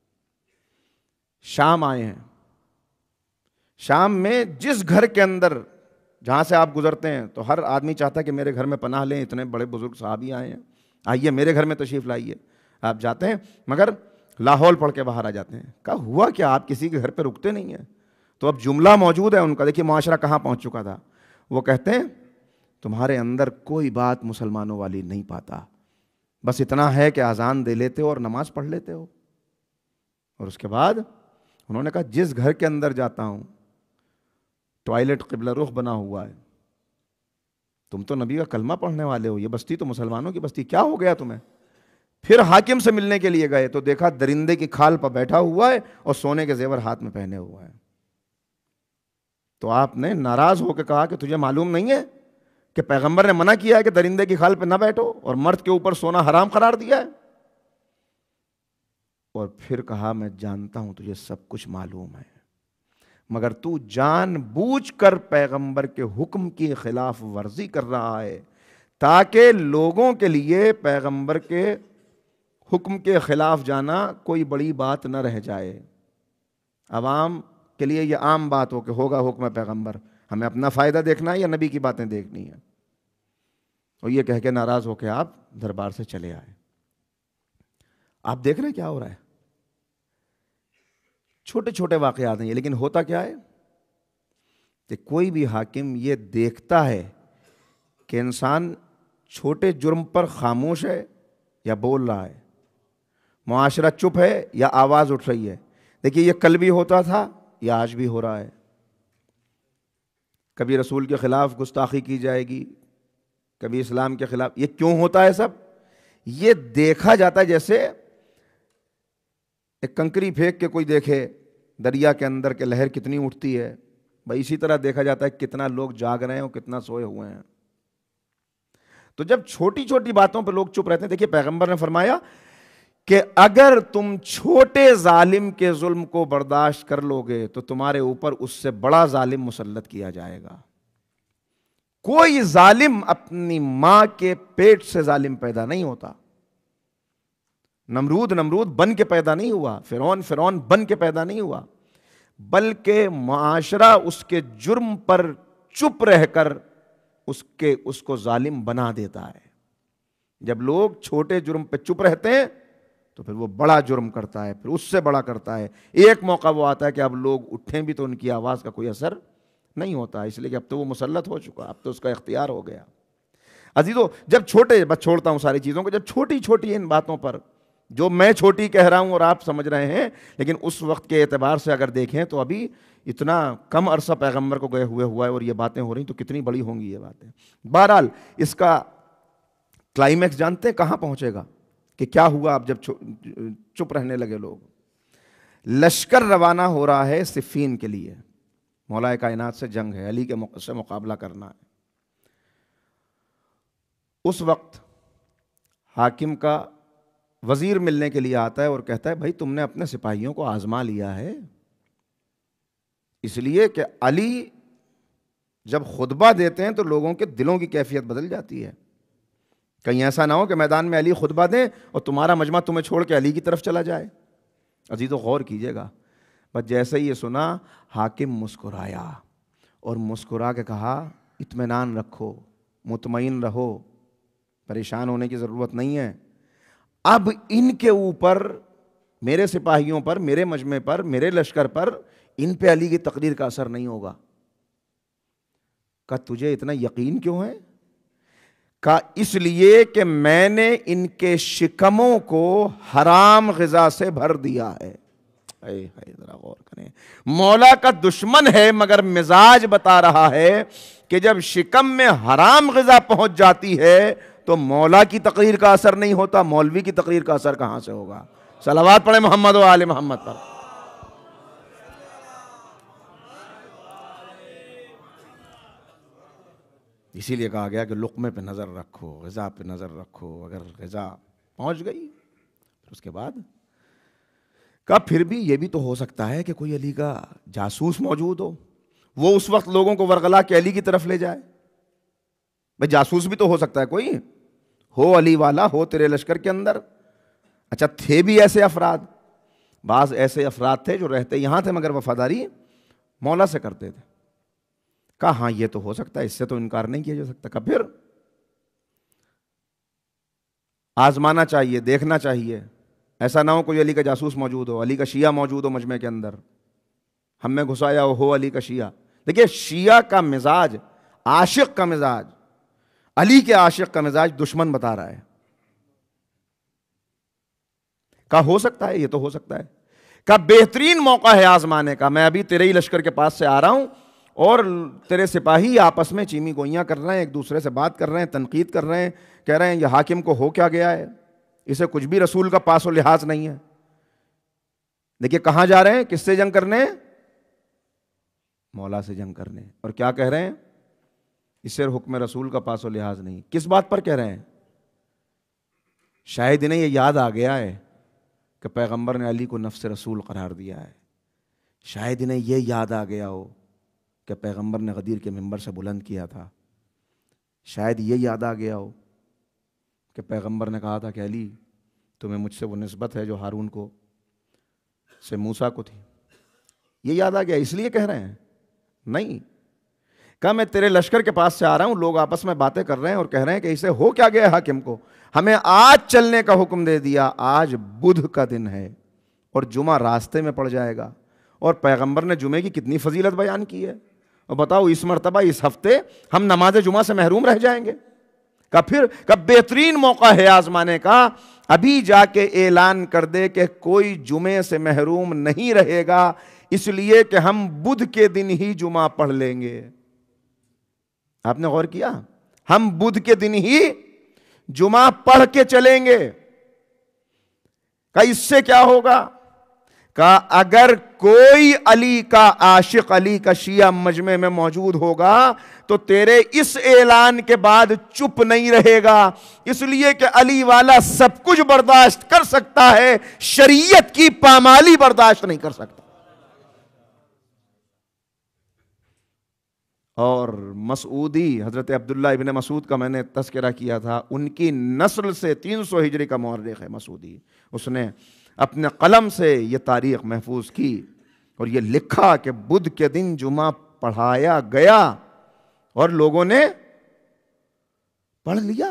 شام آئے ہیں. شام میں جس گھر کے اندر جہاں سے آپ گزرتے ہیں تو ہر آدمی چاہتا ہے کہ میرے گھر میں پناہ لیں، اتنے بڑے بزرگ صحابی آئے ہیں، آئیے میرے گھر میں تشریف لائیے. آپ جاتے ہیں مگر لاہور پڑھ کے باہر آ جاتے ہیں. کہا ہوا کیا، آپ کسی کے گھر پہ رکتے نہیں ہیں؟ تو اب جملہ موجود ہے ان کا، دیکھیے معاشرہ کہاں پہنچ چکا تھا. وہ کہتے ہیں تمہارے اندر کوئی بات مسلمانوں والی نہیں پاتا، بس اتنا ہے کہ اذان دے لیتے ہو اور نماز پڑھ لیتے ہو. اور اس کے بعد انہوں نے کہا جس گھر کے اندر جاتا ہوں ٹوائلٹ قبلہ رخ بنا ہوا ہے، تم تو نبی کا کلمہ پڑھنے والے ہو، یہ بستی تو مسلمانوں کی بستی، کیا ہو گیا تمہیں؟ پھر حاکم سے ملنے کے لیے گئے تو دیکھا درندے کی کھال پر بیٹھا ہوا ہے اور سونے کے زیور ہاتھ میں پہنے ہوا ہے. تو آپ نے ناراض ہو کے کہا کہ تجھے معلوم نہیں ہے کہ پیغمبر نے منع کیا ہے کہ درندے کی کھال پہ نہ بیٹھو، اور مرد کے اوپر سونا حرام قرار دیا ہے؟ اور پھر کہا میں جانتا ہوں تجھے سب کچھ معلوم ہے، مگر تو جان بوجھ کر پیغمبر کے حکم کی خلاف ورزی کر رہا ہے تاکہ لوگوں کے لیے پیغمبر کے حکم کے خلاف جانا کوئی بڑی بات نہ رہ جائے، عوام کے لیے یہ عام بات ہو کہ ہوگا حکم پیغمبر، ہمیں اپنا فائدہ دیکھنا ہے یا نبی کی باتیں دیکھنی ہے، اور یہ کہہ کے ناراض ہو کے آپ دربار سے چلے آئے۔ آپ دیکھ رہے ہیں کیا ہو رہا ہے؟ چھوٹے چھوٹے واقعات ہیں یہ، لیکن ہوتا کیا ہے کہ کوئی بھی حاکم یہ دیکھتا ہے کہ انسان چھوٹے جرم پر خاموش ہے یا بول رہا ہے، معاشرہ چپ ہے یا آواز اٹھ رہی ہے۔ دیکھیے یہ کل بھی ہوتا تھا، یہ آج بھی ہو رہا ہے۔ کبھی رسول کے خلاف گستاخی کی جائے گی، کبھی اسلام کے خلاف۔ یہ کیوں ہوتا ہے سب؟ یہ دیکھا جاتا ہے، جیسے ایک کنکری پھینک کے کوئی دیکھے دریا کے اندر کے لہر کتنی اٹھتی ہے، بھائی اسی طرح دیکھا جاتا ہے کتنا لوگ جاگ رہے ہیں اور کتنا سوئے ہوئے ہیں۔ تو جب چھوٹی چھوٹی باتوں پہ لوگ چپ رہتے ہیں، دیکھیے پیغمبر نے فرمایا کہ اگر تم چھوٹے ظالم کے ظلم کو برداشت کر لو گے تو تمہارے اوپر اس سے بڑا ظالم مسلط کیا جائے گا۔ کوئی ظالم اپنی ماں کے پیٹ سے ظالم پیدا نہیں ہوتا۔ نمرود نمرود بن کے پیدا نہیں ہوا، فرعون فرعون بن کے پیدا نہیں ہوا، بلکہ معاشرہ اس کے جرم پر چپ رہ کر اس کے اس کو ظالم بنا دیتا ہے۔ جب لوگ چھوٹے جرم پہ چپ رہتے ہیں تو پھر وہ بڑا جرم کرتا ہے، پھر اس سے بڑا کرتا ہے۔ ایک موقع وہ آتا ہے کہ اب لوگ اٹھیں بھی تو ان کی آواز کا کوئی اثر نہیں ہوتا، اس لیے کہ اب تو وہ مسلط ہو چکا، اب تو اس کا اختیار ہو گیا۔ عزیزو، جب چھوٹے، بس چھوڑتا ہوں ساری چیزوں کو، جب چھوٹی چھوٹی ان باتوں پر جو میں چھوٹی کہہ رہا ہوں اور آپ سمجھ رہے ہیں، لیکن اس وقت کے اعتبار سے اگر دیکھیں تو ابھی اتنا کم عرصہ پیغمبر کو گئے ہوئے ہوا ہے اور یہ باتیں ہو رہی تو کتنی بڑی ہوں گی یہ باتیں۔ بہرحال اس کا کلائمیکس جانتے ہیں کہاں پہنچے گا، کہ کیا ہوا اب جب چپ رہنے لگے لوگ؟ لشکر روانہ ہو رہا ہے صفین کے لیے، مولا کائنات سے جنگ ہے، علی کے سے مقابلہ کرنا ہے۔ اس وقت حاکم کا وزیر ملنے کے لیے آتا ہے اور کہتا ہے بھائی تم نے اپنے سپاہیوں کو آزما لیا ہے، اس لیے کہ علی جب خطبہ دیتے ہیں تو لوگوں کے دلوں کی کیفیت بدل جاتی ہے۔ کہیں ایسا نہ ہو کہ میدان میں علی خطبہ دیں اور تمہارا مجمع تمہیں چھوڑ کے علی کی طرف چلا جائے۔ عزیزو غور کیجئے گا، بس جیسے ہی یہ سنا حاکم مسکرایا اور مسکرا کے کہا اطمینان رکھو، مطمئن رہو، پریشان ہونے کی ضرورت نہیں ہے، اب ان کے اوپر، میرے سپاہیوں پر، میرے مجمع پر، میرے لشکر پر، ان پہ علی کی تقریر کا اثر نہیں ہوگا۔ کہا تجھے اتنا یقین کیوں ہے؟ کہا اس لیے کہ میں نے ان کے شکموں کو حرام غذا سے بھر دیا ہے۔ اے اے ذرا غور کریں، مولا کا دشمن ہے مگر مزاج بتا رہا ہے کہ جب شکم میں حرام غذا پہنچ جاتی ہے تو مولا کی تقریر کا اثر نہیں ہوتا، مولوی کی تقریر کا اثر کہاں سے ہوگا؟ صلوات پڑھیں محمد و آل محمد پر۔ اسی لیے کہا گیا کہ لقمے پہ نظر رکھو، غذا پہ نظر رکھو، اگر غذا پہنچ گئی پھر اس کے بعد کہا پھر بھی یہ بھی تو ہو سکتا ہے کہ کوئی علی کا جاسوس موجود ہو، وہ اس وقت لوگوں کو ورغلا کے علی کی طرف لے جائے۔ بھئی جاسوس بھی تو ہو سکتا ہے کوئی، ہو علی والا، ہو تیرے لشکر کے اندر۔ اچھا تھے بھی ایسے افراد، بعض ایسے افراد تھے جو رہتے یہاں تھے مگر وفاداری مولا سے کرتے تھے۔ کہا ہاں یہ تو ہو سکتا ہے، اس سے تو انکار نہیں کیا جا سکتا۔ کہا پھر آزمانا چاہیے، دیکھنا چاہیے، ایسا نہ ہو کوئی علی کا جاسوس موجود ہو، علی کا شیعہ موجود ہو مجمع کے اندر، ہم میں گھسایا ہو ہو علی کا شیعہ۔ دیکھیے شیعہ کا مزاج، عاشق کا مزاج، علی کے عاشق کا مزاج دشمن بتا رہا ہے۔ کہا ہو سکتا ہے، یہ تو ہو سکتا ہے۔ کہا بہترین موقع ہے آزمانے کا، میں ابھی تیرے ہی لشکر کے پاس سے آ رہا ہوں اور تیرے سپاہی آپس میں چیمی گوئیاں کر رہے ہیں، ایک دوسرے سے بات کر رہے ہیں، تنقید کر رہے ہیں، کہہ رہے ہیں یہ حاکم کو ہو کیا گیا ہے، اسے کچھ بھی رسول کا پاس و لحاظ نہیں ہے۔ دیکھیے کہاں جا رہے ہیں، کس سے جنگ کرنے؟ مولا سے جنگ کرنے، اور کیا کہہ رہے ہیں؟ اس سے حکم رسول کا پاس و لحاظ نہیں۔ کس بات پر کہہ رہے ہیں؟ شاید انہیں یہ یاد آ گیا ہے کہ پیغمبر نے علی کو نفس رسول قرار دیا ہے، شاید انہیں یہ یاد آ گیا ہو کہ پیغمبر نے غدیر کے منبر سے بلند کیا تھا، شاید یہ یاد آ گیا ہو کہ پیغمبر نے کہا تھا کہ علی تمہیں مجھ سے وہ نسبت ہے جو ہارون کو سے موسیٰ کو تھی۔ یہ یاد آ گیا اس لیے کہہ رہے ہیں؟ نہیں، کہا میں تیرے لشکر کے پاس سے آ رہا ہوں، لوگ آپس میں باتیں کر رہے ہیں اور کہہ رہے ہیں کہ اسے ہو کیا گیا حاکم کو، ہمیں آج چلنے کا حکم دے دیا، آج بدھ کا دن ہے اور جمعہ راستے میں پڑ جائے گا، اور پیغمبر نے جمعے کی کتنی فضیلت بیان کی ہے، اور بتاؤ اس مرتبہ اس ہفتے ہم نماز جمعہ سے محروم رہ جائیں گے؟ کہ پھر کہ بہترین موقع ہے آزمانے کا، ابھی جا کے اعلان کر دے کہ کوئی جمعے سے محروم نہیں رہے گا، اس لیے کہ ہم بدھ کے دن ہی جمعہ پڑھ لیں گے۔ آپ نے غور کیا؟ ہم بدھ کے دن ہی جمعہ پڑھ کے چلیں گے۔ کہ اس سے کیا ہوگا؟ کہ اگر کوئی علی کا عاشق، علی کا شیعہ مجمع میں موجود ہوگا تو تیرے اس اعلان کے بعد چپ نہیں رہے گا، اس لیے کہ علی والا سب کچھ برداشت کر سکتا ہے، شریعت کی پامالی برداشت نہیں کر سکتا۔ اور مسعودی، حضرت عبداللہ ابن مسعود کا میں نے تذکرہ کیا تھا، ان کی نسل سے تین سو ہجری کا مورخ ہے مسعودی، اس نے اپنے قلم سے یہ تاریخ محفوظ کی اور یہ لکھا کہ بدھ کے دن جمعہ پڑھایا گیا اور لوگوں نے پڑھ لیا۔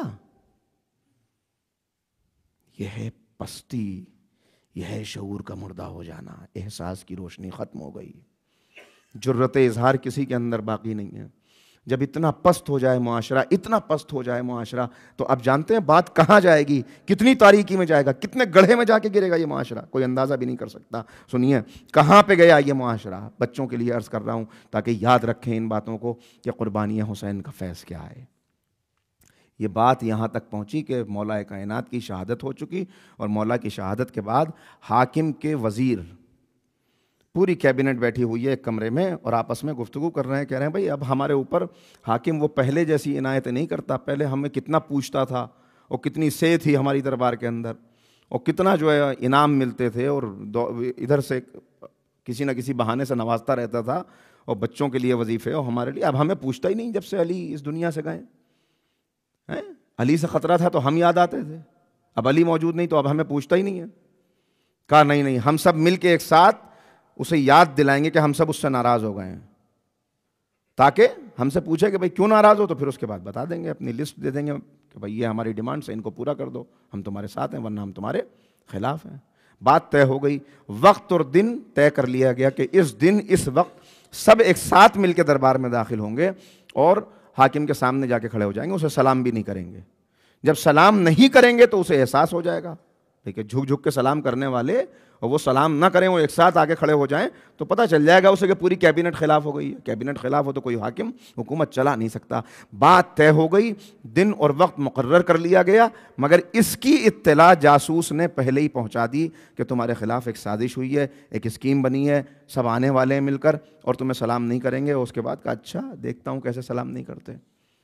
یہ ہے پستی، یہ ہے شعور کا مردہ ہو جانا، احساس کی روشنی ختم ہو گئی، جرت اظہار کسی کے اندر باقی نہیں ہے۔ جب اتنا پست ہو جائے معاشرہ، اتنا پست ہو جائے معاشرہ، تو اب جانتے ہیں بات کہاں جائے گی، کتنی تاریکی میں جائے گا، کتنے گڑھے میں جا کے گرے گا یہ معاشرہ، کوئی اندازہ بھی نہیں کر سکتا۔ سنیے کہاں پہ گیا یہ معاشرہ، بچوں کے لیے عرض کر رہا ہوں تاکہ یاد رکھیں ان باتوں کو کہ قربانی حسین کا فیض کیا ہے۔ یہ بات یہاں تک پہنچی کہ مولا کائنات کی شہادت ہو چکی، اور مولا کی شہادت کے بعد حاکم کے وزیر، پوری کیبنٹ بیٹھی ہوئی ہے ایک کمرے میں اور آپس میں گفتگو کر رہے ہیں، کہہ رہے ہیں بھائی اب ہمارے اوپر حاکم وہ پہلے جیسی عنایت نہیں کرتا، پہلے ہمیں کتنا پوچھتا تھا اور کتنی سے تھی ہماری دربار کے اندر، اور کتنا جو ہے انعام ملتے تھے، اور ادھر سے کسی نہ کسی بہانے سے نوازتا رہتا تھا، اور بچوں کے لیے وظیفے اور ہمارے لیے، اب ہمیں پوچھتا ہی نہیں جب سے علی اس دنیا سے گئے ہیں۔ علی سے خطرہ تھا تو ہم یاد آتے تھے، اب علی موجود نہیں تو اب ہمیں پوچھتا ہی نہیں ہے۔ کہا نہیں نہیں، ہم سب مل کے ایک ساتھ اسے یاد دلائیں گے کہ ہم سب اس سے ناراض ہو گئے ہیں، تاکہ ہم سے پوچھے کہ بھائی کیوں ناراض ہو، تو پھر اس کے بعد بتا دیں گے، اپنی لسٹ دے دیں گے کہ بھائی یہ ہماری ڈیمانڈس ہیں، ان کو پورا کر دو، ہم تمہارے ساتھ ہیں ورنہ ہم تمہارے خلاف ہیں۔ بات طے ہو گئی، وقت اور دن طے کر لیا گیا کہ اس دن اس وقت سب ایک ساتھ مل کے دربار میں داخل ہوں گے اور حاکم کے سامنے جا کے کھڑے ہو جائیں گے، اسے سلام بھی نہیں کریں گے۔ جب سلام نہیں کریں گے تو اسے احساس ہو جائے گا، دیکھیں جھک جھک کے سلام کرنے والے اور وہ سلام نہ کریں، وہ ایک ساتھ آگے کھڑے ہو جائیں تو پتہ چل جائے گا اسے کہ پوری کیبنٹ خلاف ہو گئی ہے۔ کیبنٹ خلاف ہو تو کوئی حاکم حکومت چلا نہیں سکتا۔ بات طے ہو گئی، دن اور وقت مقرر کر لیا گیا، مگر اس کی اطلاع جاسوس نے پہلے ہی پہنچا دی کہ تمہارے خلاف ایک سازش ہوئی ہے، ایک اسکیم بنی ہے، سب آنے والے ہیں مل کر اور تمہیں سلام نہیں کریں گے۔ اور اس کے بعد کہا اچھا دیکھتا ہوں کیسے سلام نہیں کرتے۔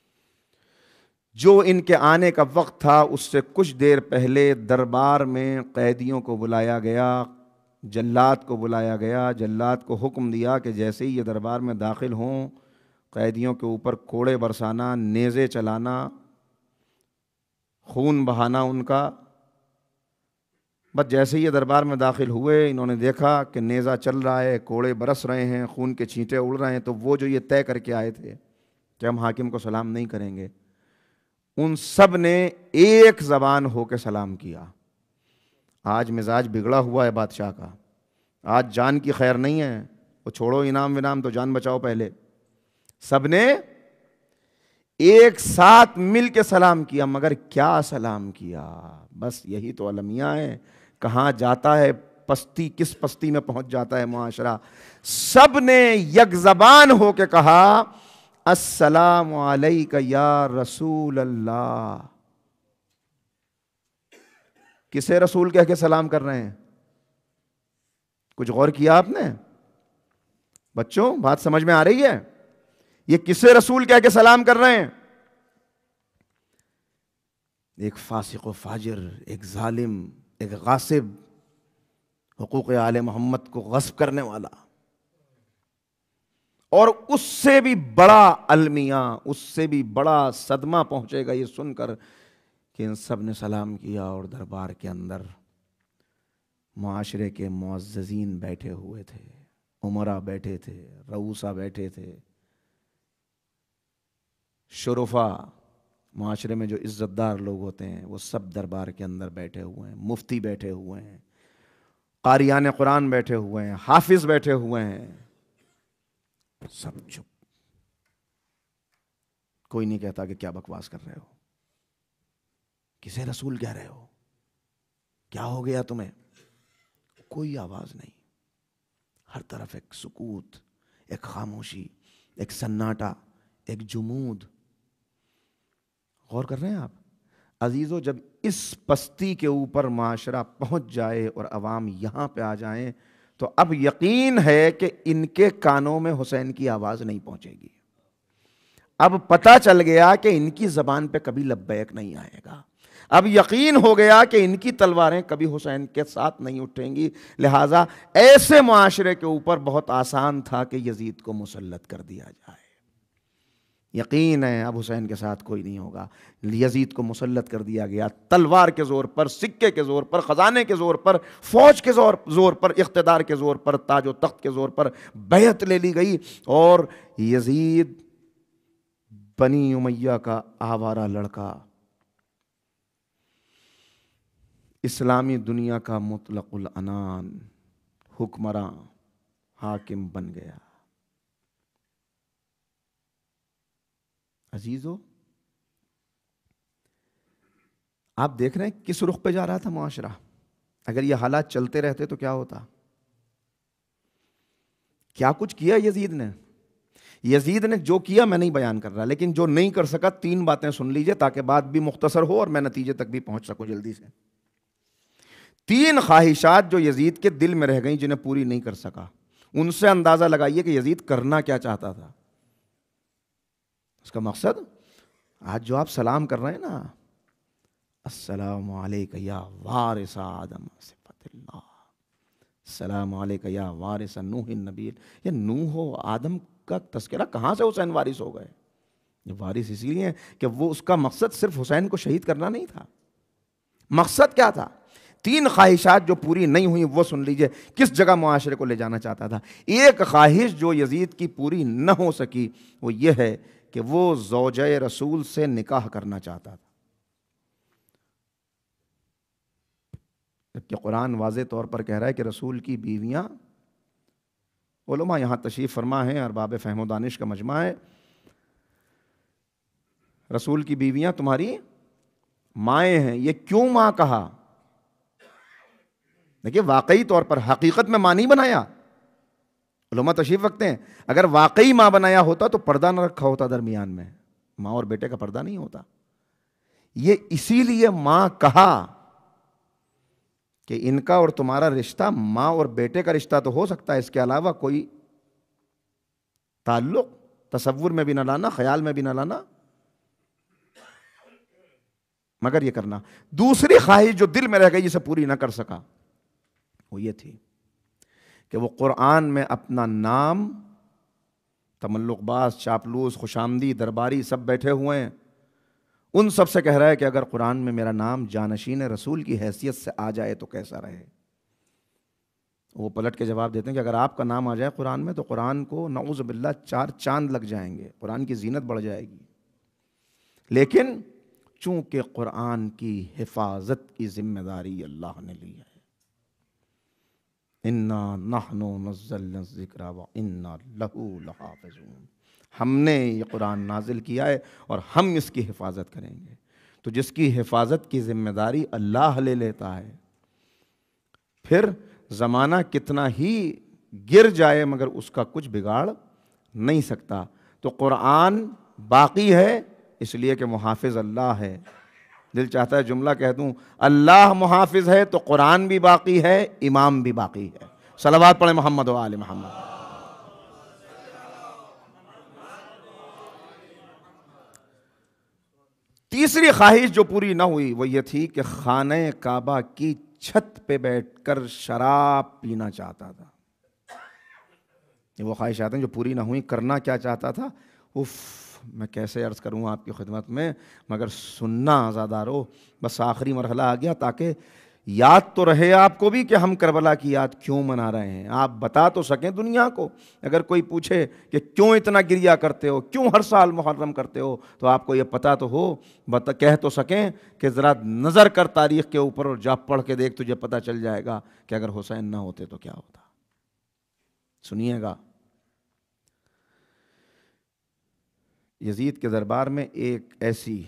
جو ان کے آنے کا وقت تھا اس سے کچھ دیر پہلے دربار میں قیدیوں کو بلایا گیا، جلاد کو بلایا گیا، جلاد کو حکم دیا کہ جیسے ہی یہ دربار میں داخل ہوں قیدیوں کے اوپر کوڑے برسانا، نیزے چلانا، خون بہانا ان کا۔ بس جیسے ہی یہ دربار میں داخل ہوئے انہوں نے دیکھا کہ نیزہ چل رہا ہے، کوڑے برس رہے ہیں، خون کے چھینٹے اڑ رہے ہیں، تو وہ جو یہ طے کر کے آئے تھے کہ ہم حاکم کو سلام نہیں کریں گے، ان سب نے ایک زبان ہو کے سلام کیا۔ آج مزاج بگڑا ہوا ہے بادشاہ کا، آج جان کی خیر نہیں ہے، وہ چھوڑو انعام ونعام، تو جان بچاؤ پہلے۔ سب نے ایک ساتھ مل کے سلام کیا، مگر کیا سلام کیا؟ بس یہی تو المیہ ہے، کہاں جاتا ہے پستی، کس پستی میں پہنچ جاتا ہے معاشرہ۔ سب نے یک زبان ہو کے کہا السلام علیک یا رسول اللہ۔ کسے رسول کہہ کے سلام کر رہے ہیں؟ کچھ غور کیا آپ نے؟ بچوں بات سمجھ میں آ رہی ہے؟ یہ کسے رسول کہہ کے سلام کر رہے ہیں؟ ایک فاسق و فاجر، ایک ظالم، ایک غاصب، حقوق آل محمد کو غصب کرنے والا، اور اس سے بھی بڑا المیہ، اس سے بھی بڑا صدمہ پہنچے گا یہ سن کر کہ ان سب نے سلام کیا اور دربار کے اندر معاشرے کے معززین بیٹھے ہوئے تھے۔ عمرا بیٹھے تھے، رؤسا بیٹھے تھے، شرفا، معاشرے میں جو عزت دار لوگ ہوتے ہیں وہ سب دربار کے اندر بیٹھے ہوئے ہیں، مفتی بیٹھے ہوئے ہیں، قاریان قرآن بیٹھے ہوئے ہیں، حافظ بیٹھے ہوئے ہیں، سب چپ. کوئی نہیں کہتا کہ کیا بکواس کر رہے ہو، کسے رسول کہہ رہے ہو، کیا ہو گیا تمہیں. کوئی آواز نہیں، ہر طرف ایک سکوت، ایک خاموشی، ایک سناٹا، ایک جمود. غور کر رہے ہیں آپ عزیزو؟ جب اس پستی کے اوپر معاشرہ پہنچ جائے اور عوام یہاں پہ آ جائیں تو اب یقین ہے کہ ان کے کانوں میں حسین کی آواز نہیں پہنچے گی. اب پتہ چل گیا کہ ان کی زبان پہ کبھی لبیک نہیں آئے گا. اب یقین ہو گیا کہ ان کی تلواریں کبھی حسین کے ساتھ نہیں اٹھیں گی. لہٰذا ایسے معاشرے کے اوپر بہت آسان تھا کہ یزید کو مسلط کر دیا جائے. یقین ہے اب حسین کے ساتھ کوئی نہیں ہوگا. یزید کو مسلط کر دیا گیا، تلوار کے زور پر، سکے کے زور پر، خزانے کے زور پر، فوج کے زور زور پر، اقتدار کے زور پر، تاج و تخت کے زور پر بیعت لے لی گئی. اور یزید بنی امیہ کا آوارہ لڑکا اسلامی دنیا کا مطلق العنان حکمراں حاکم بن گیا. عزیزو آپ دیکھ رہے ہیں کس رخ پہ جا رہا تھا معاشرہ. اگر یہ حالات چلتے رہتے تو کیا ہوتا؟ کیا کچھ کیا یزید نے. یزید نے جو کیا میں نہیں بیان کر رہا، لیکن جو نہیں کر سکا تین باتیں سن لیجئے تاکہ بات بھی مختصر ہو اور میں نتیجے تک بھی پہنچ سکوں جلدی سے. تین خواہشات جو یزید کے دل میں رہ گئیں جنہیں پوری نہیں کر سکا، ان سے اندازہ لگائیے کہ یزید کرنا کیا چاہتا تھا. اس کا مقصد آج جو آپ سلام کر رہے ہیں نا، السلام علیکہ یا وارث آدم صفت اللہ، السلام علیکہ یا وارث نوح النبی. یہ نوح و آدم کا تذکرہ کہاں سے حسین وارث ہو گئے؟ یہ وارث اسی لیے کہ وہ اس کا مقصد صرف حسین کو شہید کرنا نہیں تھا. مقصد کیا تھا؟ تین خواہشات جو پوری نہیں ہوئی وہ سن لیجئے کس جگہ معاشرے کو لے جانا چاہتا تھا. ایک خواہش جو یزید کی پوری نہ ہو سکی وہ یہ ہے کہ وہ زوجہ رسول سے نکاح کرنا چاہتا تھا. جبکہ قرآن واضح طور پر کہہ رہا ہے کہ رسول کی بیویاں، علماء یہاں تشریف فرما ہیں، ارباب فہم و دانش کا مجمع ہے، رسول کی بیویاں تمہاری مائیں ہیں. یہ کیوں ماں کہا؟ دیکھیے واقعی طور پر حقیقت میں ماں نہیں بنایا. علماء تشریف رکھتے ہیں اگر واقعی ماں بنایا ہوتا تو پردہ نہ رکھا ہوتا درمیان میں، ماں اور بیٹے کا پردہ نہیں ہوتا. یہ اسی لیے ماں کہا کہ ان کا اور تمہارا رشتہ ماں اور بیٹے کا رشتہ تو ہو سکتا ہے، اس کے علاوہ کوئی تعلق تصور میں بھی نہ لانا، خیال میں بھی نہ لانا، مگر یہ کرنا. دوسری خواہش جو دل میں رہ گئی جسے پوری نہ کر سکا وہ یہ تھی کہ وہ قرآن میں اپنا نام، تملق باز، چاپلوس، خوشامدی، درباری سب بیٹھے ہوئے ہیں، ان سب سے کہہ رہا ہے کہ اگر قرآن میں میرا نام جانشین رسول کی حیثیت سے آ جائے تو کیسا رہے. وہ پلٹ کے جواب دیتے ہیں کہ اگر آپ کا نام آ جائے قرآن میں تو قرآن کو نعوذ باللہ چار چاند لگ جائیں گے، قرآن کی زینت بڑھ جائے گی. لیکن چونکہ قرآن کی حفاظت کی ذمہ داری اللہ نے لی ہے، اِنَّا نَحْنُ نَزَّلْنَا الذِّكْرَ وَإِنَّا لَهُ لَحَافِظُونَ، ہم نے یہ قرآن نازل کیا ہے اور ہم اس کی حفاظت کریں گے. تو جس کی حفاظت کی ذمہ داری اللہ لے لیتا ہے، پھر زمانہ کتنا ہی گر جائے مگر اس کا کچھ بگاڑ نہیں سکتا. تو قرآن باقی ہے اس لیے کہ محافظ اللہ ہے. دل چاہتا ہے جملہ کہہ دوں، اللہ محافظ ہے تو قرآن بھی باقی ہے، امام بھی باقی ہے. صلوات پڑھیں محمد و آل محمد. تیسری خواہش جو پوری نہ ہوئی وہ یہ تھی کہ خانہ کعبہ کی چھت پہ بیٹھ کر شراب پینا چاہتا تھا. یہ وہ خواہشات ہیں جو پوری نہ ہوئی. کرنا کیا چاہتا تھا؟ اف میں کیسے عرض کروں آپ کی خدمت میں، مگر سننا آزادارو. بس آخری مرحلہ آ گیا تاکہ یاد تو رہے آپ کو بھی کہ ہم کربلا کی یاد کیوں منا رہے ہیں، آپ بتا تو سکیں دنیا کو۔ اگر کوئی پوچھے کہ کیوں اتنا گریا کرتے ہو، کیوں ہر سال محرم کرتے ہو، تو آپ کو یہ پتا تو ہو، بتا کہہ تو سکیں کہ ذرا نظر کر تاریخ کے اوپر اور جا پڑھ کے دیکھ، تجھے پتا چل جائے گا کہ اگر حسین نہ ہوتے تو کیا ہوتا۔ سنیے گا، یزید کے دربار میں ایک ایسی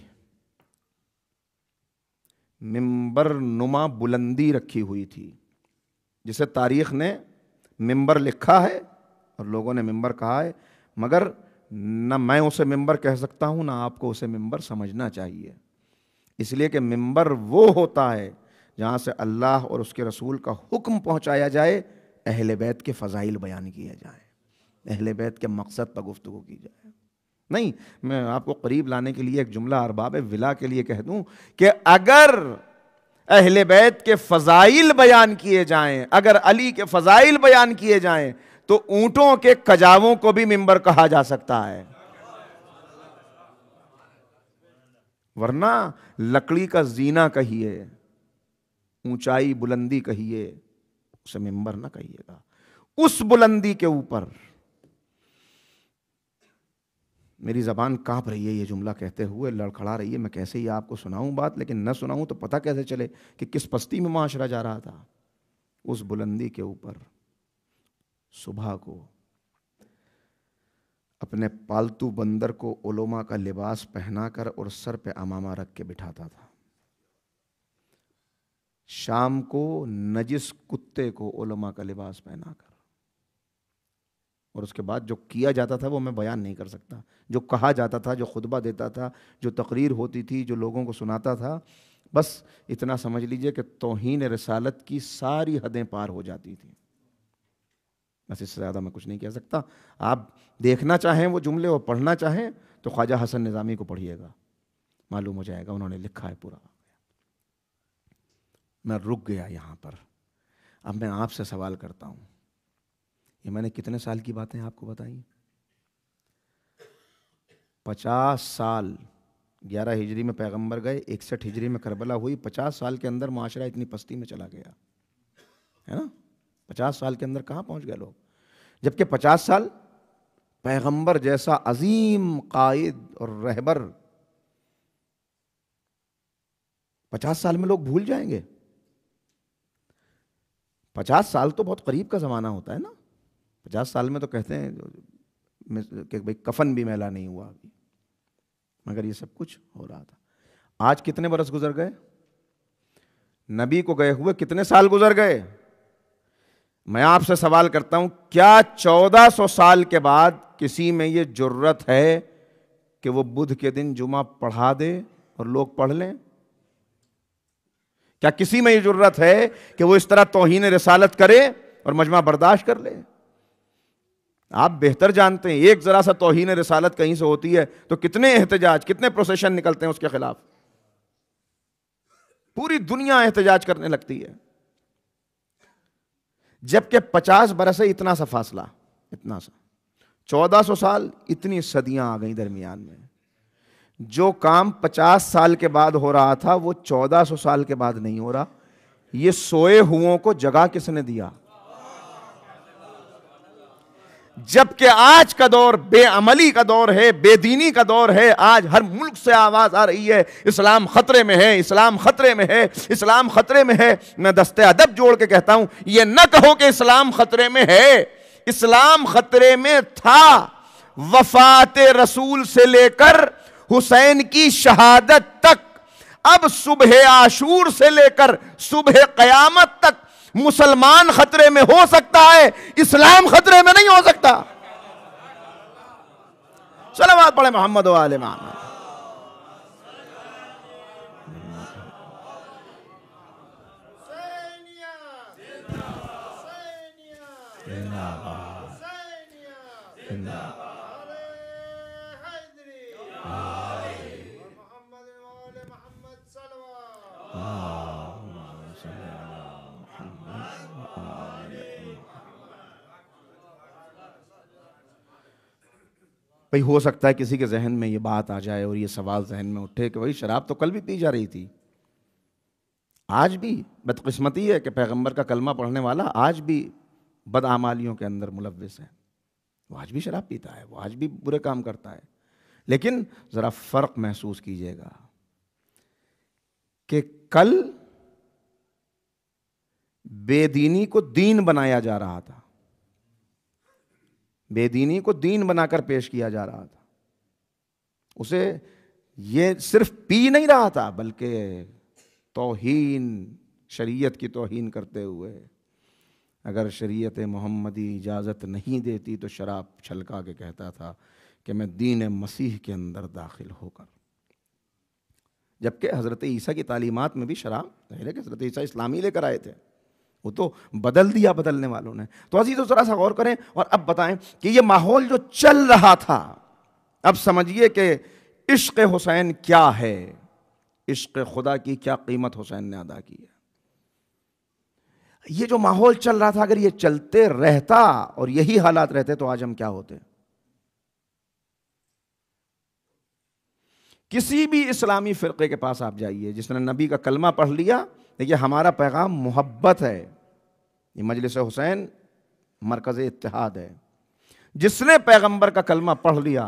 ممبر نما بلندی رکھی ہوئی تھی جسے تاریخ نے ممبر لکھا ہے اور لوگوں نے ممبر کہا ہے، مگر نہ میں اسے ممبر کہہ سکتا ہوں نہ آپ کو اسے ممبر سمجھنا چاہیے، اس لیے کہ ممبر وہ ہوتا ہے جہاں سے اللہ اور اس کے رسول کا حکم پہنچایا جائے، اہل بیت کے فضائل بیان کیے جائیں، اہل بیت کے مقصد پر گفتگو کی جائے۔ نہیں، میں آپ کو قریب لانے کے لیے ایک جملہ ارباب ولا کے لیے کہہ دوں کہ اگر اہل بیت کے فضائل بیان کیے جائیں، اگر علی کے فضائل بیان کیے جائیں تو اونٹوں کے کجاووں کو بھی ممبر کہا جا سکتا ہے، ورنہ لکڑی کا زینہ کہیے، اونچائی بلندی کہیے، اسے ممبر نہ کہیے گا۔ اس بلندی کے اوپر میری زبان کانپ رہی ہے یہ جملہ کہتے ہوئے، لڑکھڑا رہی ہے، میں کیسے ہی آپ کو سناؤں بات، لیکن نہ سناؤں تو پتہ کیسے چلے کہ کس پستی میں معاشرہ جا رہا تھا۔ اس بلندی کے اوپر صبح کو اپنے پالتو بندر کو علماء کا لباس پہنا کر اور سر پہ امامہ رکھ کے بٹھاتا تھا، شام کو نجس کتے کو علماء کا لباس پہنا کر، اور اس کے بعد جو کیا جاتا تھا وہ میں بیان نہیں کر سکتا، جو کہا جاتا تھا، جو خطبہ دیتا تھا، جو تقریر ہوتی تھی، جو لوگوں کو سناتا تھا، بس اتنا سمجھ لیجئے کہ توہین رسالت کی ساری حدیں پار ہو جاتی تھیں۔ بس اس سے زیادہ میں کچھ نہیں کہہ سکتا۔ آپ دیکھنا چاہیں وہ جملے اور پڑھنا چاہیں تو خواجہ حسن نظامی کو پڑھیے گا، معلوم ہو جائے گا، انہوں نے لکھا ہے پورا۔ میں رک گیا یہاں پر۔ اب میں آپ سے سوال کرتا ہوں، یہ میں نے کتنے سال کی باتیں آپ کو بتائیں؟ پچاس سال، گیارہ ہجری میں پیغمبر گئے، اکسٹھ ہجری میں کربلا ہوئی، پچاس سال کے اندر معاشرہ اتنی پستی میں چلا گیا ہے نا؟ پچاس سال کے اندر کہاں پہنچ گئے لوگ؟ جبکہ پچاس سال پیغمبر جیسا عظیم قائد اور رہبر، پچاس سال میں لوگ بھول جائیں گے؟ پچاس سال تو بہت قریب کا زمانہ ہوتا ہے نا۔ پچاس سال میں تو کہتے ہیں کہ بھئی کفن بھی میلا نہیں ہوا ابھی، مگر یہ سب کچھ ہو رہا تھا۔ آج کتنے برس گزر گئے؟ نبی کو گئے ہوئے کتنے سال گزر گئے؟ میں آپ سے سوال کرتا ہوں، کیا چودہ سو سال کے بعد کسی میں یہ جرت ہے کہ وہ بدھ کے دن جمعہ پڑھا دے اور لوگ پڑھ لیں؟ کیا کسی میں یہ جرت ہے کہ وہ اس طرح توہین رسالت کرے اور مجمع برداشت کر لے؟ آپ بہتر جانتے ہیں، ایک ذرا سا توہین رسالت کہیں سے ہوتی ہے تو کتنے احتجاج، کتنے پروسیشن نکلتے ہیں اس کے خلاف، پوری دنیا احتجاج کرنے لگتی ہے۔ جبکہ پچاس برس ہے، اتنا سا فاصلہ، اتنا سا چودہ سو سال، اتنی صدیاں آ گئیں درمیان میں۔ جو کام پچاس سال کے بعد ہو رہا تھا وہ چودہ سو سال کے بعد نہیں ہو رہا۔ یہ سوئے ہوں کو جگہ کس نے دیا؟ جبکہ آج کا دور بے عملی کا دور ہے، بے دینی کا دور ہے۔ آج ہر ملک سے آواز آ رہی ہے اسلام خطرے میں ہے، اسلام خطرے میں ہے، اسلام خطرے میں ہے۔ میں دستے ادب جوڑ کے کہتا ہوں، یہ نہ کہو کہ اسلام خطرے میں ہے، اسلام خطرے میں تھا۔ وفات رسول سے لے کر حسین کی شہادت تک، اب صبح عاشور سے لے کر صبح قیامت تک مسلمان خطرے میں ہو سکتا ہے، اسلام خطرے میں نہیں ہو سکتا۔ صلوات پڑھیں محمد و آل محمد۔ بھئی ہو سکتا ہے کسی کے ذہن میں یہ بات آ جائے اور یہ سوال ذہن میں اٹھے کہ بھئی شراب تو کل بھی پی جا رہی تھی، آج بھی بدقسمتی ہے کہ پیغمبر کا کلمہ پڑھنے والا آج بھی بدعمالیوں کے اندر ملوث ہے، وہ آج بھی شراب پیتا ہے، وہ آج بھی برے کام کرتا ہے. لیکن ذرا فرق محسوس کیجئے گا کہ کل بے دینی کو دین بنایا جا رہا تھا، بے دینی کو دین بنا کر پیش کیا جا رہا تھا. اسے یہ صرف پی نہیں رہا تھا بلکہ توہین، شریعت کی توہین کرتے ہوئے، اگر شریعت محمدی اجازت نہیں دیتی تو شراب چھلکا کے کہتا تھا کہ میں دین مسیح کے اندر داخل ہو کر. جبکہ حضرت عیسیٰ کی تعلیمات میں بھی شراب ظاہر ہے کہ حضرت عیسیٰ اسلامی لے کر آئے تھے، وہ تو بدل دیا بدلنے والوں نے. تو عزیزو ذرا سا غور کریں اور اب بتائیں کہ یہ ماحول جو چل رہا تھا، اب سمجھیے کہ عشق حسین کیا ہے، عشق خدا کی کیا قیمت حسین نے ادا کی ہے. یہ جو ماحول چل رہا تھا اگر یہ چلتے رہتا اور یہی حالات رہتے تو آج ہم کیا ہوتے. کسی بھی اسلامی فرقے کے پاس آپ جائیے جس نے نبی کا کلمہ پڑھ لیا، دیکھیے ہمارا پیغام محبت ہے، یہ مجلس حسین مرکز اتحاد ہے. جس نے پیغمبر کا کلمہ پڑھ لیا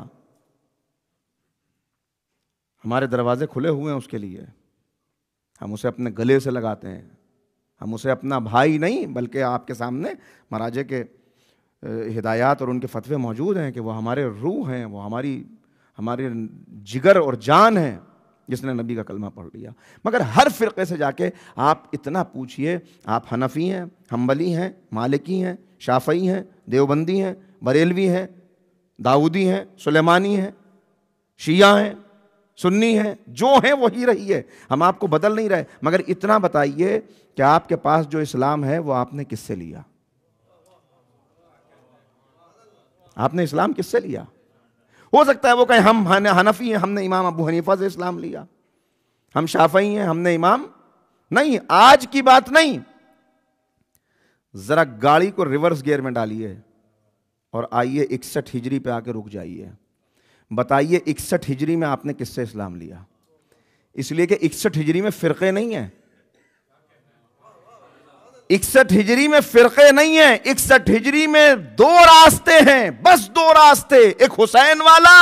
ہمارے دروازے کھلے ہوئے ہیں اس کے لیے، ہم اسے اپنے گلے سے لگاتے ہیں، ہم اسے اپنا بھائی نہیں بلکہ آپ کے سامنے مراجع کے ہدایات اور ان کے فتوے موجود ہیں کہ وہ ہمارے روح ہیں، وہ ہماری ہمارے جگر اور جان ہیں جس نے نبی کا کلمہ پڑھ لیا. مگر ہر فرقے سے جا کے آپ اتنا پوچھئے، آپ حنفی ہیں، حنبلی ہیں، مالکی ہیں، شافعی ہیں، دیوبندی ہیں، بریلوی ہیں، داؤدی ہیں، سلیمانی ہیں، شیعہ ہیں، سنی ہیں، جو ہیں وہی رہی ہے، ہم آپ کو بدل نہیں رہے. مگر اتنا بتائیے کہ آپ کے پاس جو اسلام ہے وہ آپ نے کس سے لیا؟ آپ نے اسلام کس سے لیا؟ ہو سکتا ہے وہ کہیں ہم حنفی ہیں، ہم نے امام ابو حنیفہ سے اسلام لیا، ہم شافعی ہیں، ہم نے امام نہیں. آج کی بات نہیں، ذرا گاڑی کو ریورس گیئر میں ڈالیے اور آئیے اکسٹھ ہجری پہ آ کے رک جائیے. بتائیے اکسٹھ ہجری میں آپ نے کس سے اسلام لیا؟ اس لیے کہ اکسٹھ ہجری میں فرقے نہیں ہیں، اکسٹھ ہجری میں فرقے نہیں ہیں، اکسٹھ ہجری میں دو راستے ہیں، بس دو راستے، ایک حسین والا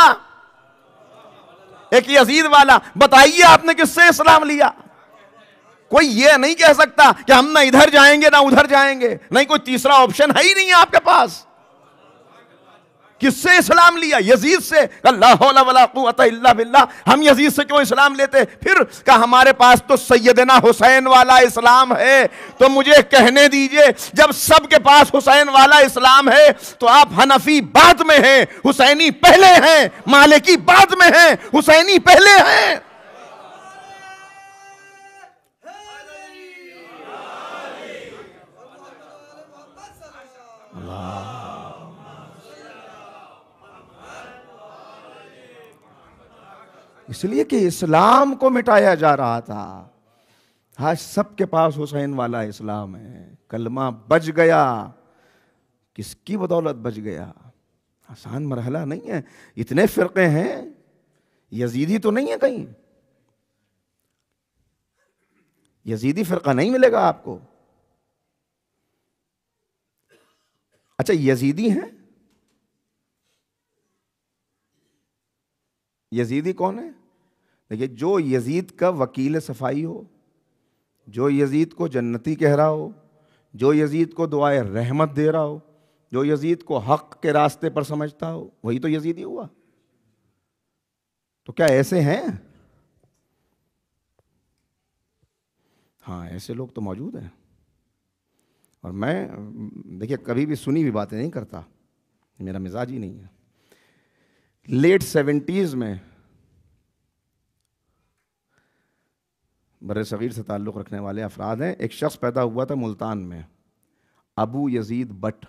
ایک یزید والا. بتائیے آپ نے کس سے اسلام لیا؟ کوئی یہ نہیں کہہ سکتا کہ ہم نہ ادھر جائیں گے نہ ادھر جائیں گے، نہیں، کوئی تیسرا آپشن ہے ہی نہیں ہے آپ کے پاس. کس سے اسلام لیا؟ یزید سے. لا حول ولا قوت الا باللہ. ہم یزید سے کیوں اسلام لیتے؟ پھر کہ ہمارے پاس تو سیدنا حسین والا اسلام ہے. تو مجھے کہنے دیجئے، جب سب کے پاس حسین والا اسلام ہے تو آپ حنفی بعد میں ہیں، حسینی پہلے ہیں، مالکی بعد میں ہیں، حسینی پہلے ہیں. اس لیے کہ اسلام کو مٹایا جا رہا تھا. آج سب کے پاس حسین والا اسلام ہے، کلمہ بچ گیا. کس کی بدولت بچ گیا؟ آسان مرحلہ نہیں ہے. اتنے فرقے ہیں، یزیدی تو نہیں ہے کہیں، یزیدی فرقہ نہیں ملے گا آپ کو. اچھا یزیدی ہیں، یزیدی کون ہے؟ دیکھیے، جو یزید کا وکیل صفائی ہو، جو یزید کو جنتی کہہ رہا ہو، جو یزید کو دعائے رحمت دے رہا ہو، جو یزید کو حق کے راستے پر سمجھتا ہو، وہی تو یزیدی ہوا. تو کیا ایسے ہیں؟ ہاں، ایسے لوگ تو موجود ہیں. اور میں دیکھیے کبھی بھی سنی بھی باتیں نہیں کرتا، میرا مزاج ہی نہیں ہے. لیٹ سیونٹیز میں بر صغیر سے تعلق رکھنے والے افراد ہیں. ایک شخص پیدا ہوا تھا ملتان میں، ابو یزید بٹ.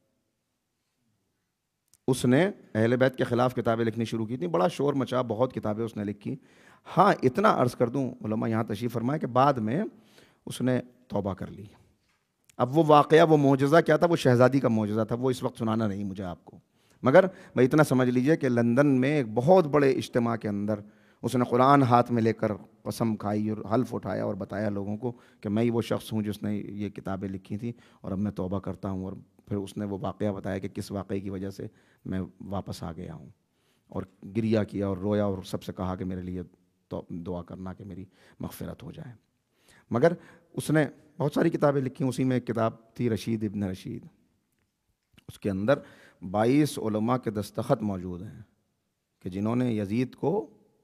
اس نے اہل بیت کے خلاف کتابیں لکھنی شروع کی تھیں، بڑا شور مچا، بہت کتابیں اس نے لکھی. ہاں اتنا عرض کر دوں، علماء یہاں تشریف فرمائے کہ بعد میں اس نے توبہ کر لی. اب وہ واقعہ، وہ معجزہ کیا تھا؟ وہ شہزادی کا معجزہ تھا، وہ اس وقت سنانا نہیں مجھے آپ کو. مگر میں اتنا سمجھ لیجئے کہ لندن میں ایک بہت بڑے اجتماع کے اندر اس نے قرآن ہاتھ میں لے کر قسم کھائی اور حلف اٹھایا اور بتایا لوگوں کو کہ میں ہی وہ شخص ہوں جس نے یہ کتابیں لکھی تھیں اور اب میں توبہ کرتا ہوں. اور پھر اس نے وہ واقعہ بتایا کہ کس واقعے کی وجہ سے میں واپس آ گیا ہوں, اور گریہ کیا اور رویا اور سب سے کہا کہ میرے لیے تو دعا کرنا کہ میری مغفرت ہو جائے. مگر اس نے بہت ساری کتابیں لکھی, اسی میں ایک کتاب تھی رشید ابن رشید. اس کے اندر بائیس علماء کے دستخط موجود ہیں کہ جنہوں نے یزید کو